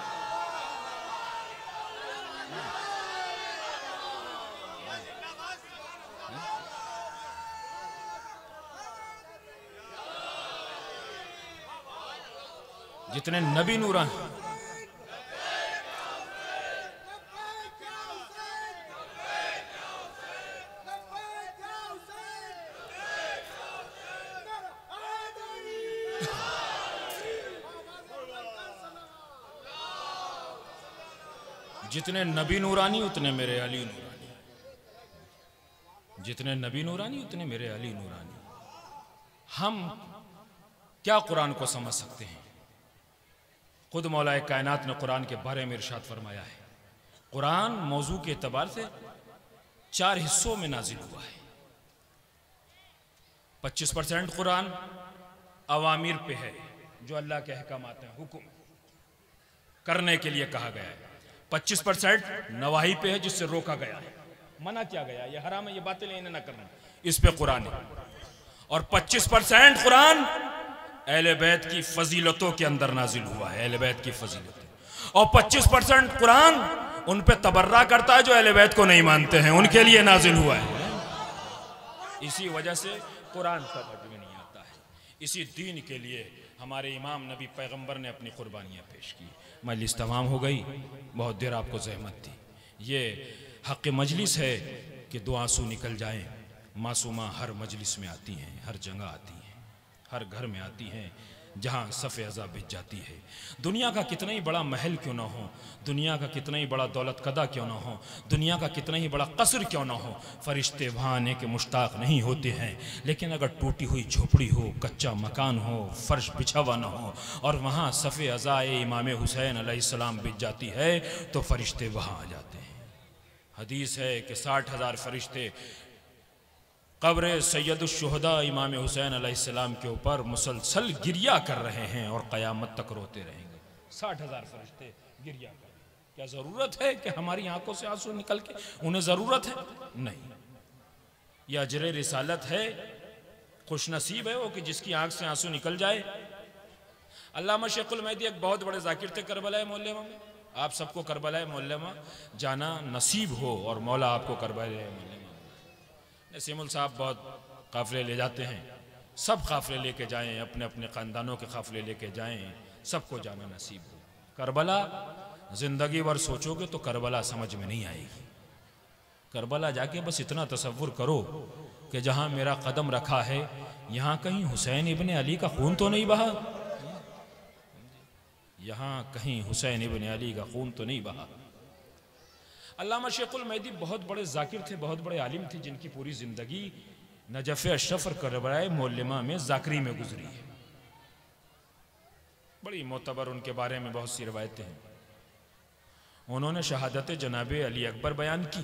जितने नबी नूरानी, जितने नबी नूरानी उतने मेरे अली नूरानी। जितने नबी नूरानी उतने मेरे अली नूरानी। हम क्या कुरान को समझ सकते हैं। खुद मौलाए कायनात ने कुरान के बारे में इरशाद फरमाया है, कुरान मौजू के एतबार से चार हिस्सों में नाजिल हुआ है। पच्चीस परसेंट कुरान अवामिर पे है, जो अल्लाह के अहकामात हैं, हुक्म करने के लिए कहा गया है। पच्चीस परसेंट नवाही पे है, जिससे रोका गया है, मना किया गया है, ये हराम है, ये बातें इन्हें ना करना, इस पे कुरान है। और पच्चीस परसेंट कुरान अहले बैत की फजीलतों के अंदर नाजिल हुआ है, अहले बैत की फजीलतें। और पच्चीस परसेंट कुरान उन पे तबर्रा करता है जो अहले बैत को नहीं मानते हैं, उनके लिए नाजिल हुआ है। इसी वजह से कुरान समझ में नहीं आता है। इसी दीन के लिए हमारे इमाम नबी पैगंबर ने अपनी कुर्बानियाँ पेश की। मजलिस तमाम हो गई, बहुत देर आपको जहमत थी। ये हक़ मजलिस है कि दो आंसू निकल जाएं। मासूमा हर मजलिस में आती हैं, हर जगह आती हैं, हर घर में आती हैं जहाँ सफ़े अज़ा बिछ जाती है। दुनिया का कितना ही बड़ा महल क्यों ना हो, दुनिया का कितना ही बड़ा दौलत कदा क्यों ना हो, दुनिया का कितना ही बड़ा कसर क्यों ना हो, फरिश्ते वहाँ आने के मुश्ताक नहीं होते हैं। लेकिन अगर टूटी हुई झोपड़ी हो, कच्चा मकान हो, फर्श बिछा हुआ ना हो और वहाँ सफ़े अज़ा इमाम हुसैन अलैहिस्सलाम बिछ जाती है तो फरिश्ते वहाँ आ जाते हैं। हदीस है कि साठ हज़ार फरिश्ते कब्र सैयदुश्शुहदा इमाम हुसैन अलैहिस्सलाम के ऊपर मुसलसल गिरिया कर रहे हैं और क़यामत तक रोते रहेंगे। साठ हज़ार फरिश्ते गिरिया कर। क्या ज़रूरत है कि हमारी आंखों से आंसू निकल के, उन्हें ज़रूरत है? नहीं। यह अजर रिसालत है, खुशनसीब है वो कि जिसकी आंख से आंसू निकल जाए। अल्लामा शेखुल मेहदी एक बहुत बड़े जाकिर थे करबला मोहल्लेमा में। आप सबको करबला मोहल्लेमा जाना नसीब हो और मौला आपको करबला मोहल्लेमा। नसीमुल साहब बहुत काफ़िले ले जाते हैं, सब काफ़िले लेके जाएं, अपने अपने ख़ानदानों के काफ़िले लेके जाएं, सबको जाना नसीब हो। करबला ज़िंदगी भर सोचोगे तो करबला समझ में नहीं आएगी। करबला जाके बस इतना तसव्वुर करो कि जहाँ मेरा कदम रखा है यहाँ कहीं हुसैन इब्ने अली का खून तो नहीं बहा, यहाँ कहीं हुसैन इब्ने अली का खून तो नहीं बहा। अल्लामा शेखुल मेहदी बहुत बड़े जाकिर थे, बहुत बड़े आलिम थे, जिनकी पूरी ज़िंदगी नजफ़ अशरफ और करबला मोहल्लेमा में जाकरी में गुजरी है। बड़ी मोतबर उनके बारे में बहुत सी रवायतें हैं। उन्होंने शहादत जनाब अली अकबर बयान की।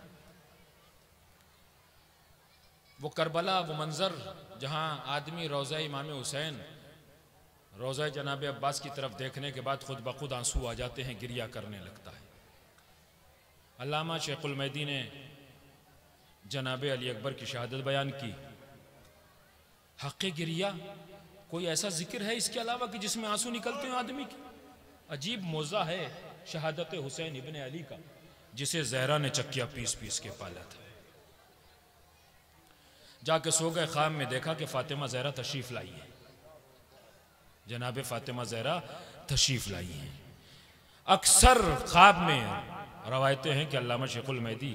वो करबला, वो मंजर जहां आदमी रोज़ा इमाम हुसैन, रोज़ा जनाब अब्बास की तरफ देखने के बाद खुद ब खुद आंसू आ जाते हैं, गिरिया करने लगता है। अल्लामा शेखुल मैदी ने जनाब अली अकबर की शहादत बयान की। हक़ गिरिया, कोई ऐसा जिक्र है इसके अलावा कि जिसमें आंसू निकलते हो आदमी की? अजीब मौज़ा है शहादत हुसैन इब्ने अली का, जिसे ज़हरा ने चक्किया पीस पीस के पाला था। जाके सो गए, ख्वाब में देखा कि फातिमा ज़हरा तशरीफ़ लाई है, जनाब फातिमा ज़हरा तशरीफ़ लाई है। अक्सर ख्वाब में रवायतें हैं कि अल्लामा शेखुल मैदी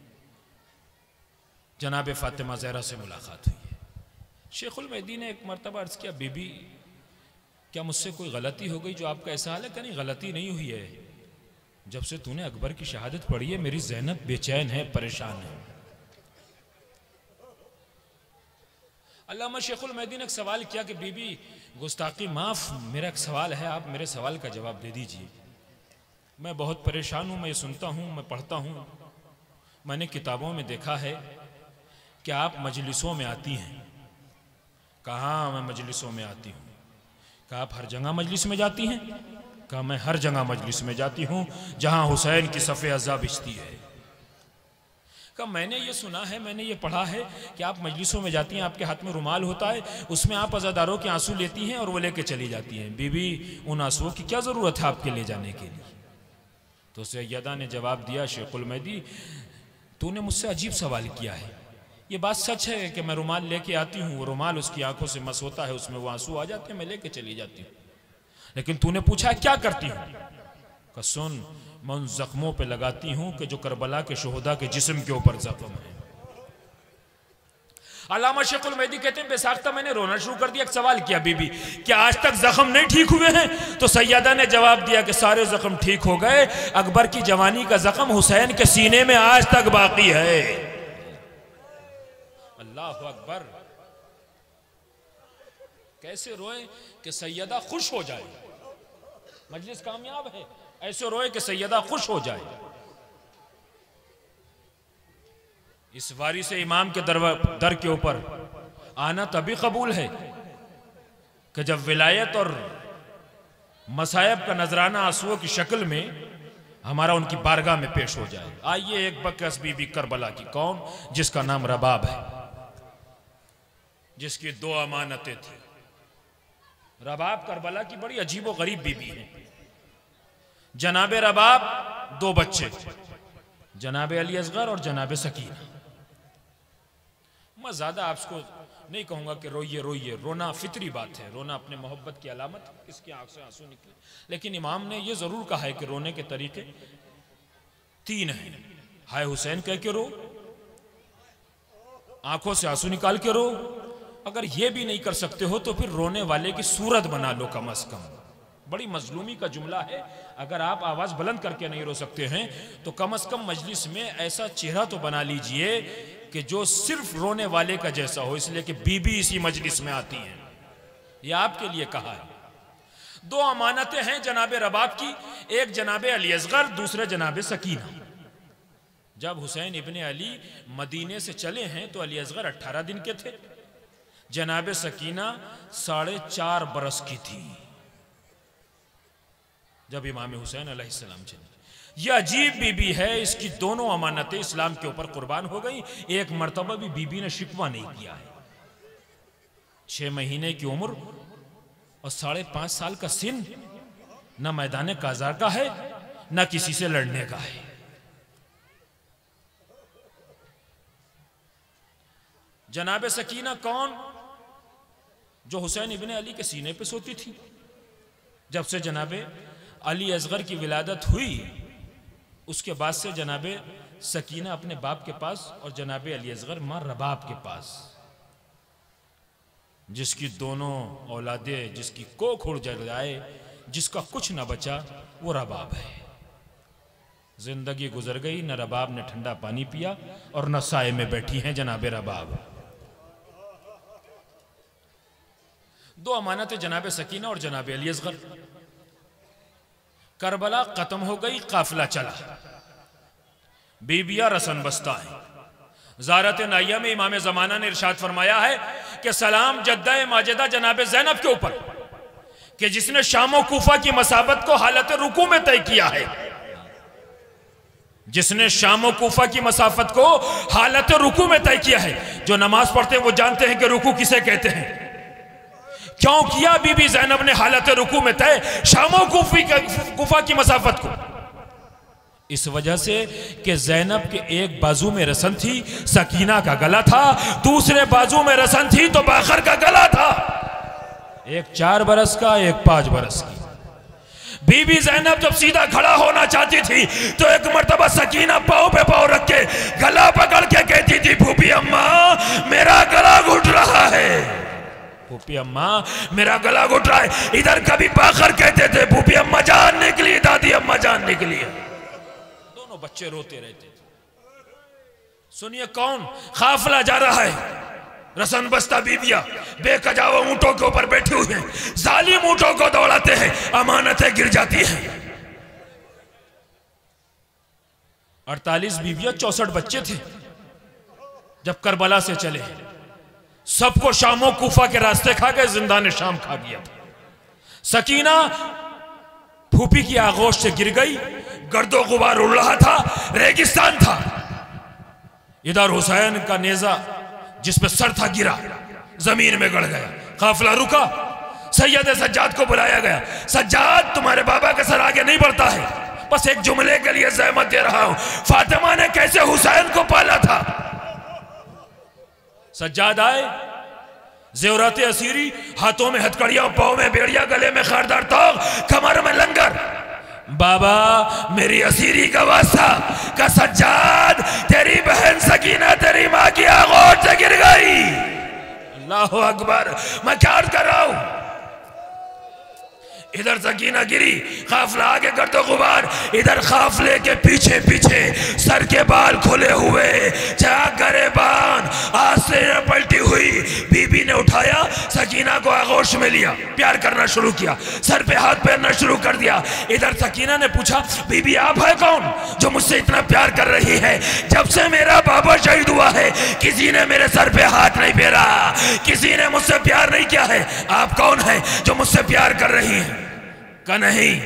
जनाब फातिमा ज़हरा से मुलाकात हुई है। शेखुल मैदी ने एक मरतबा अर्ज़ किया, बीबी क्या मुझसे कोई गलती हो गई जो आपका ऐसा हाल है? क्या नहीं, गलती नहीं हुई है, जब से तूने अकबर की शहादत पढ़ी है मेरी ज़ैनब बेचैन है, परेशान है। अल्लामा शेखुल मैदी ने एक सवाल किया कि बीबी गुस्ताखी माफ़, मेरा एक सवाल है, आप मेरे सवाल का जवाब दे दीजिए। मैं बहुत परेशान हूँ, मैं ये सुनता हूँ, मैं पढ़ता हूँ, मैंने किताबों में देखा है कि आप मजलिसों में आती हैं। कहाँ मैं मजलिसों में आती हूँ? कहा आप हर जगह मजलिस में जाती हैं? कहा मैं हर जगह मजलिस में जाती हूँ जहाँ हुसैन की सफ़े अज़ा बिछती है। कहा मैंने ये सुना है, मैंने ये पढ़ा है कि आप मजलिसों में जाती हैं, आपके हाथ में रुमाल होता है, उसमें आप अज़ादारों के आंसू लेती हैं और वो लेके चली जाती हैं। बीबी उन आंसुओं की क्या ज़रूरत है आपके ले जाने के लिए? तो सैयदा ने जवाब दिया, शेखुल मैदी तूने मुझसे अजीब सवाल किया है। ये बात सच है कि मैं रुमाल लेके आती हूँ, वो रुमाल उसकी आंखों से मस होता है, उसमें वो आंसू आ जाते हैं, मैं लेके चली जाती हूँ। लेकिन तूने पूछा क्या करती हूँ? का सुन, मैं उन जख्मों पे लगाती हूँ कि जो करबला के शोहदा के जिस्म के ऊपर जख्म है। अल्लामा शेखुल मैदी कहते हैं बेसाख्ता मैंने रोना शुरू कर दिया। एक सवाल किया, बीबी क्या आज तक जख्म नहीं ठीक हुए हैं? तो सैयदा ने जवाब दिया कि सारे जख्म ठीक हो गए, अकबर की जवानी का जख्म हुसैन के सीने में आज तक बाकी है। अल्लाह अकबर। कैसे रोए कि सैयदा खुश हो जाए, मजलिस कामयाब है, ऐसे रोए कि सैयदा खुश हो जाए। इस वारी से इमाम के दर दर के ऊपर आना तभी कबूल है कि जब विलायत और मसायब का नजराना आंसुओं की शक्ल में हमारा उनकी बारगाह में पेश हो जाए। आइए एक बकस बीबी करबला की, कौन? जिसका नाम रबाब है, जिसकी दो अमानतें थी। रबाब करबला की बड़ी अजीब व गरीब बीबी है। जनाबे रबाब दो बच्चे, जनाबे अली असगर और जनाबे सकीना। मैं ज्यादा आपको नहीं कहूंगा कि रोइए रोइए, रोना फितरी बात है, रोना अपने मोहब्बत की अलामत, किसकी आंख से आंसू निकले। लेकिन इमाम ने यह जरूर कहा है कि रोने के तरीके तीन हैं। हाय हुसैन कह के रो, आंखों से आंसू निकाल के रो, अगर ये भी नहीं कर सकते हो तो फिर रोने वाले की सूरत बना लो कम अज कम। बड़ी मजलूमी का जुमला है। अगर आप आवाज बुलंद करके नहीं रो सकते हैं तो कम अज कम मजलिस में ऐसा चेहरा तो बना लीजिए कि जो सिर्फ रोने वाले का जैसा हो, इसलिए कि बीबी इसी मजलिस में आती हैं। यह आपके लिए कहा है। दो अमानतें हैं जनाबे रबाब की, एक जनाबे अली असगर, दूसरे जनाबे सकीना। जब हुसैन इब्ने अली मदीने से चले हैं तो अली असगर अट्ठारह दिन के थे, जनाबे सकीना साढ़े चार बरस की थी जब इमाम हुसैन अलैहिस्सलाम चले। यह अजीब बीबी है, इसकी दोनों अमानतें इस्लाम के ऊपर कुर्बान हो गई। एक मर्तबा भी बीबी ने शिकवा नहीं किया है। छह महीने की उम्र और साढ़े पांच साल का सिन, न मैदान काज़ा का है न किसी से लड़ने का है। जनाबे सकीना कौन? जो हुसैन इब्ने अली के सीने पे सोती थी। जब से जनाबे अली असगर की विलादत हुई उसके बाद से जनाबे सकीना अपने बाप के पास और जनाबे अली असगर मां रबाब के पास। जिसकी दोनों औलादे, जिसकी कोख उड़ जाए, जिसका कुछ ना बचा, वो रबाब है। जिंदगी गुजर गई, न रबाब ने ठंडा पानी पिया और न साए में बैठी हैं जनाबे रबाब। दो अमानतें जनाब सकीना और जनाब अली असगर। करबला खत्म हो गई, काफिला चला, बीबिया रसन बस्ता है। ज़ारत नाइया में इमाम ज़माना ने इरशाद फरमाया है कि सलाम जद्दा माजिदा जनाब ज़ैनब के ऊपर कि जिसने शाम कूफा की मसाबत को हालत रुकू में तय किया है। जिसने शाम कूफा की मसाफत को हालत रुकू में तय किया है। जो नमाज पढ़ते हैं वो जानते हैं कि रुकू किसे कहते हैं। क्यों किया बीबी ज़ैनब ने हालत रुकू में तय शाम कूफा की मसाफत को? इस वजह से कि ज़ैनब के एक बाजू में रसन थी, सकीना का गला था, दूसरे बाजू में रसन थी तो बाखर का गला था। एक चार बरस का, एक पांच बरस की। बीबी ज़ैनब जब सीधा खड़ा होना चाहती थी तो एक मर्तबा सकीना पाँव पे पाँव रख के गला पकड़ के कहती थी, फूफी अम्मा मेरा गला घुट रहा है, फूफी अम्मा मेरा गला घुट रहा है। इधर कभी बाखर कहते थे, फूफी अम्मा जान निकली, दादी अम्मा जान निकली। दोनों बच्चे रोते रहते थे। सुनिए कौन काफिला जा रहा है। रसन बस्ता बीबिया बेकजावा ऊंटों के ऊपर बैठे हुए हैं, जालिम ऊंटों को दौड़ाते हैं, अमानतें गिर जाती हैं। अड़तालीस बीबिया चौसठ बच्चे थे जब करबला से चले। सबको शामो कूफा के रास्ते खा गए, जिंदान शाम खा गया। सकीना फूफी की आगोश से गिर गई, गर्दो गुबार उड़ रहा था, रेगिस्तान था। इधर हुसैन का नेजा जिसपे सर था गिरा, जमीन में गड़ गया। काफिला रुका, सैयद सज्जाद को बुलाया गया। सज्जाद तुम्हारे बाबा का सर आगे नहीं बढ़ता है, बस एक जुमले के लिए ज़हमत दे रहा हूं, फातिमा ने कैसे हुसैन को पाला था। सज्जाद आए, जेवरात असीरी, हाथों में हथकड़ियां, पाँव में बेड़िया, गले में खारदार तोग, कमर में लंगर। बाबा मेरी असीरी का वास्ता का सज्जाद, तेरी बहन सकीना तेरी माँ की आगोश से गिर गई। अल्लाह अकबर, मैं क्या कर रहा हूं। इधर सकीना गिरी, काफिला आगे गर्दो गुबार, इधर काफिले के पीछे पीछे सर के बाल खुले हुए, चाक गरेबान, आस्ते पलटी हुई। बीबी ने उठाया, सकीना को आगोश में लिया, प्यार करना शुरू किया, सर पे हाथ फेरना शुरू कर दिया। इधर सकीना ने पूछा, बीबी आप है कौन जो मुझसे इतना प्यार कर रही है? जब से मेरा बाबा शहीद हुआ है किसी ने मेरे सर पे हाथ नहीं फेरा, किसी ने मुझसे प्यार नहीं किया है। आप कौन है जो मुझसे प्यार कर रही है? का नहीं,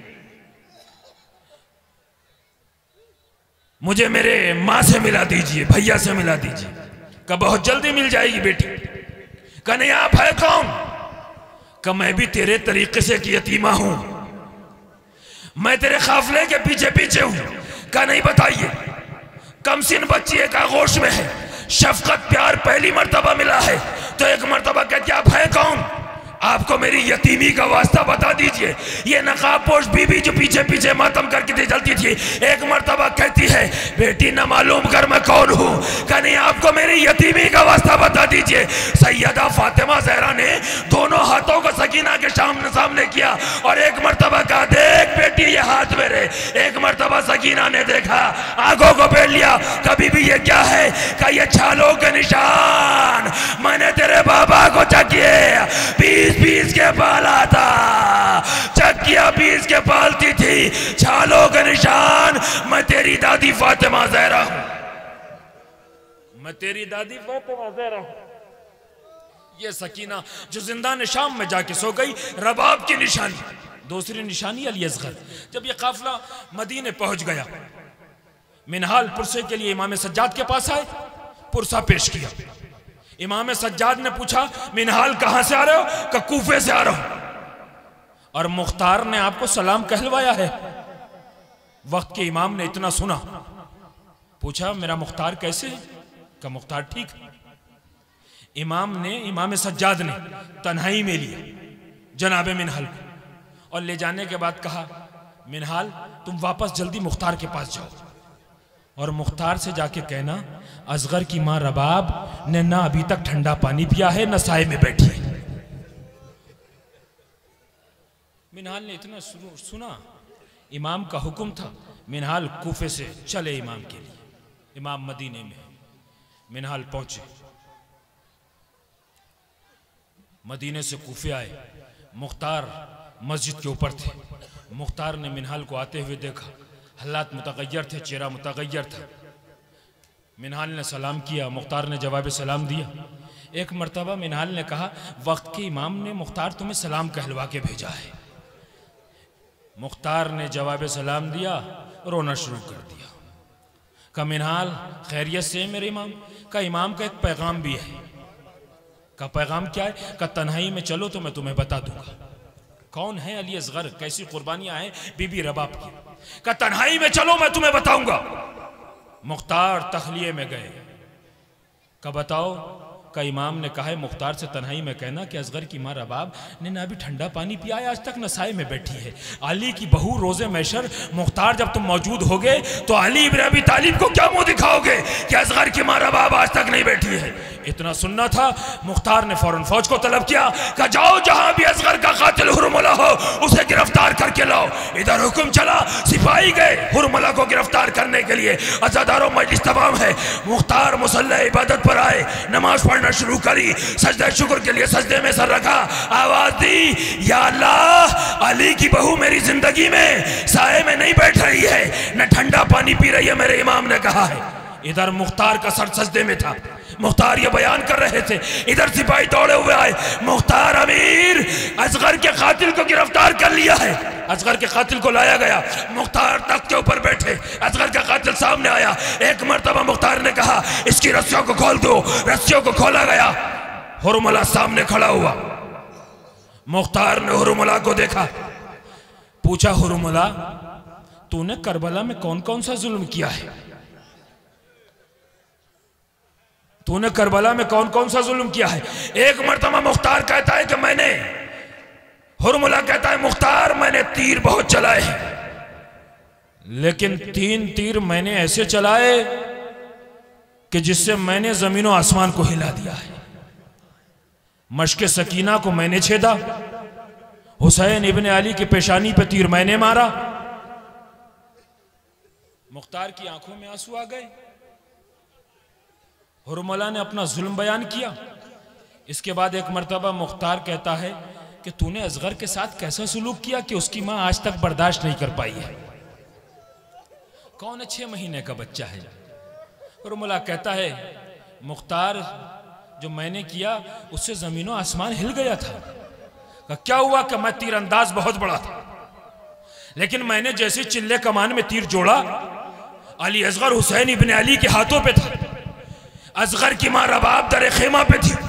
मुझे मेरे मां से मिला दीजिए, भैया से मिला दीजिए। का बहुत जल्दी मिल जाएगी बेटी। का नहीं आप है कौन? का मैं भी तेरे तरीके से एक यतीमा हूं, मैं तेरे काफिले के पीछे पीछे हूं। का नहीं बताइए। कमसिन बच्ची एक आगोश में है, शफकत प्यार पहली मर्तबा मिला है तो एक मर्तबा कहती आप है कौन? आपको मेरी यतीमी का वास्ता बता दीजिए। ये नकाबपोश बीबी जो पीछे पीछे मातम करके चलती थी, एक मर्तबा कहती है बेटी न मालूम कर मैं कौन हूँ। कहीं आपको मेरी यतीमी का वास्ता बता दीजिए। सैयदा फातिमा ज़हरा ने दोनों हाथों को सकीना के सामने सामने किया और एक मर्तबा कहा देख बेटी ये हाथ मेरे। एक मर्तबा सकीना ने देखा, आंखों को फेर लिया, कभी भी ये क्या है? का ये छालों के निशान, मैंने तेरे बाबा को चकिए बीस बीस के पाला था, चक्किया बीस के पालती थी, छालों के निशान। मैं तेरी दादी फातिमा ज़हरा हूं, मैं तेरी दादी फातिमा ज़हरा हूं। ये सकीना जो जिंदान शाम में जाके सो गई, रबाब की निशानी। दूसरी निशानी अली असगर। जब ये काफिला मदीने पहुंच गया, मिनहाल पुरसे के लिए इमाम सज्जाद के पास आए, पुरसा पेश किया। इमाम सज्जाद ने पूछा मिनहाल कहां से आ रहे हो? का कूफे से आ रहा हूं। और मुख्तार ने आपको सलाम कहलवाया है। वक्त के इमाम ने इतना सुना, पूछा मेरा मुख्तार कैसे है? का मुख्तार ठीक है। इमाम ने, इमाम सज्जाद ने तन्हाई में लिया जनाब मिनहाल को और ले जाने के बाद कहा मिनहाल तुम वापस जल्दी मुख्तार के पास जाओ और मुख्तार से जाके कहना असगर की मां रबाब ने ना अभी तक ठंडा पानी पिया है, न साए में बैठी है। मिनहाल ने इतना सुना, इमाम का हुक्म था। मिनहाल कूफे से चले इमाम के लिए। इमाम मदीने में, मिनहाल पहुंचे। मदीने से कूफे आए, मुख्तार मस्जिद के ऊपर थे। मुख्तार ने मिनहाल को आते हुए देखा, हालात मुतगय्यर थे, चेहरा मुतगय्यर था। मिनहाल ने सलाम किया, मुख्तार ने जवाब सलाम दिया। एक मर्तबा मिनहाल ने कहा, वक्त के इमाम ने मुख्तार तुम्हें सलाम कहलवा के भेजा है। मुख्तार ने जवाब सलाम दिया, रोना शुरू कर दिया। का मिनहाल खैरियत से है मेरे इमाम? का इमाम का एक पैगाम भी है। का पैगाम क्या है? का तन्हाई में चलो तो मैं तुम्हें बता दूंगा। कौन है अली असगर, कैसी कुर्बानियां हैं बीबी रबाब की। का तन्हाई में चलो मैं तुम्हें बताऊंगा। मुख्तार तखलिए में गए। का बताओ? का इमाम ने कहा है मुख्तार से तन्हाई में कहना कि असगर की माँ रबाब ने ना अभी ठंडा पानी पिया है, आज तक न साए में बैठी है। अली की बहू रोजे मैशर मुख्तार जब तुम मौजूद होगे तो अली इब्न अबी तालिब को क्या मुंह दिखाओगे कि असगर की माँ रबाब आज तक नहीं बैठी है। इतना सुनना था, मुख्तार ने फौरन फौज को तलब किया कि जाओ जहां भी असगर का कातिल हुरमुला हो उसे गिरफ्तार करके लाओ। इधर हुक्म चला, सिपाही गए हुरमुला को गिरफ्तार करने के लिए। अज़ादारों मजलिस तमाम है। मुख्तार मुसल्ला इबादत पर आए, नमाज पढ़ना शुरू करी, सजदे शुक्र के लिए सजदे में सर रखा, आवाज दी, या अल्लाह, अली की बहू मेरी जिंदगी में साए में नहीं बैठ रही है, न ठंडा पानी पी रही है, मेरे इमाम ने कहा है। इधर मुख्तार का सर सजदे में था, मुख्तार ये बयान कर रहे थे। इधर सिपाही दौड़े हुए आए, मुख्तार अमीर, असगर के कातिल को गिरफ्तार कर लिया है। असगर के कातिल को लाया गया, मुख्तार तख्त के ऊपर बैठे, असगर का कातिल सामने आया। एक मर्तबा मुख्तार ने कहा, इसकी रस्सियों को खोल दो। रस्सियों को खोला गया, हुरमुला सामने खड़ा हुआ। मुख्तार ने हुरमुला को देखा, पूछा, हुरमुला तूने करबला में कौन कौन सा जुल्म किया है? तूने करबला में कौन कौन सा जुल्म किया है? एक मर्तबा मुख्तार कहता है कि मैंने, हुरमुला कहता है मुख्तार मैंने तीर बहुत चलाए हैं, लेकिन तीन तीर मैंने ऐसे चलाए कि जिससे मैंने जमीनों आसमान को हिला दिया है। मशके सकीना को मैंने छेदा, हुसैन इब्ने अली की पेशानी पे तीर मैंने मारा। मुख्तार की आंखों में आंसू आ गए। हुरमुला ने अपना जुल्म बयान किया। इसके बाद एक मर्तबा मुख्तार कहता है कि तूने असगर के साथ कैसा सुलूक किया कि उसकी मां आज तक बर्दाश्त नहीं कर पाई है। कौन है? छह महीने का बच्चा है। हुरमुला कहता है मुख्तार जो मैंने किया उससे जमीनों आसमान हिल गया था। क्या हुआ कि मैं तीरंदाज बहुत बड़ा था, लेकिन मैंने जैसे चिल्ले कमान में तीर जोड़ा, अली असगर हुसैन इब्ने अली के हाथों पे था। असगर की मां रबाब दरे खेमा पे थी,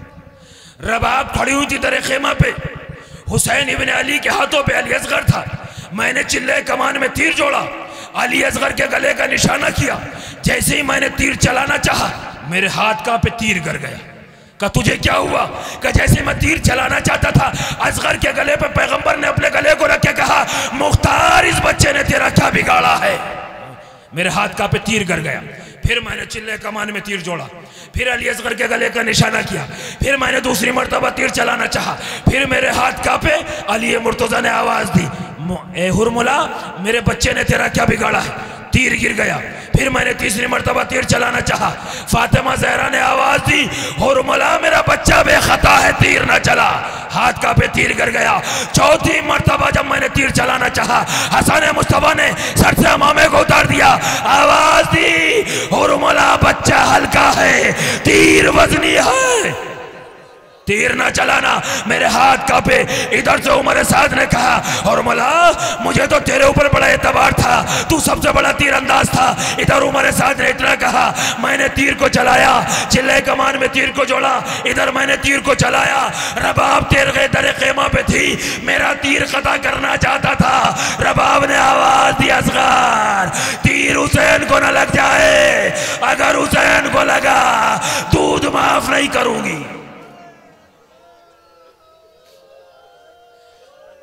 रबाब खड़ी हुई थी दरे खेमा पे, हुसैन इब्ने अली के हाथों पे अली असगर था। मैंने चिल्ले कमान में तीर जोड़ा, अली असगर के गले का निशाना किया। जैसे ही मैंने तीर चलाना चाहा, मेरे हाथ का पे तीर गिर गया। का तुझे क्या हुआ? का जैसे मैं तीर चलाना चाहता था, असगर के गले पे पैगंबर ने अपने गले को रख के कहा, मुख्तार इस बच्चे ने तेरा क्या बिगाड़ा है? मेरे हाथ का पे तीर गिर गया। फिर मैंने चिल्ले कमान में तीर जोड़ा, फिर अली असगर के गले का निशाना किया, फिर मैंने दूसरी मर्तबा तीर चलाना चाहा, फिर मेरे हाथ कांपे। अली मुर्तजा ने आवाज दी, ए हुरमुला, मेरे बच्चे ने तेरा क्या बिगाड़ा है? तीर गिर गया। फिर मैंने तीसरी मर्तबा तीर चलाना चाहा, फातिमा ज़हरा ने आवाज दी, हुरमुला मेरा बच्चा बेखता है, तीर न चला। हाथ का पे तीर गिर गया। चौथी मर्तबा जब मैंने तीर चलाना चाहा, हसन मुस्तफा ने सर से अमामे को उतार दिया, आवाज दी, हुरमुला बच्चा हल्का है, तीर वजनी है, तीर ना चलाना। मेरे हाथ कांपे। इधर से उमर साद ने कहा, हुरमुला मुझे तो तेरे ऊपर बड़ा एतबार था, तू सबसे बड़ा तीरंदाज था। इधर उमर साद ने इतना कहा, मैंने तीर को चलाया, चिल्ले कमान में तीर को जोड़ा, इधर मैंने तीर को चलाया। रबाब तेर गए दरे खेमा पे थी, मेरा तीर कता करना चाहता था। रबाब ने आवाज दी, असगर तीर हुसैन को न लग जाए, अगर हुसैन को लगा दूध माफ नहीं करूंगी।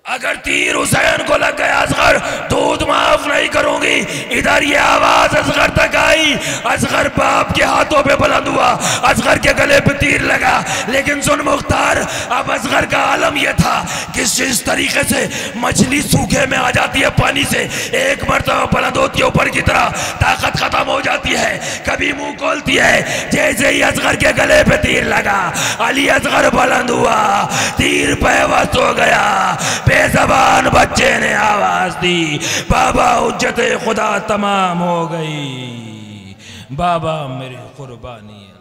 अगर तीर हुसैन को लग गया असगर दूध माफ नहीं करूंगी। इधर ये आवाज असगर तक आई, असगर बाप के हाथों पे बुलंद हुआ, असगर के गले पे तीर लगा। लेकिन सुन मुख्तार, अब असगर का आलम यह था कि जिस तरीके से मछली सूखे में आ जाती है पानी से, एक मरतबा बुलंद होती है ऊपर की तरह, ताकत खत्म हो जाती है, कभी मुंह खोलती है। जैसे ही असगर के गले पे तीर लगा, अली असगर बुलंद हुआ, तीर पेवस्त हो गया। बेज़बान बच्चे ने आवाज दी, बाबा हुज्जत खुदा तमाम हो गई, बाबा मेरी कुर्बानी है।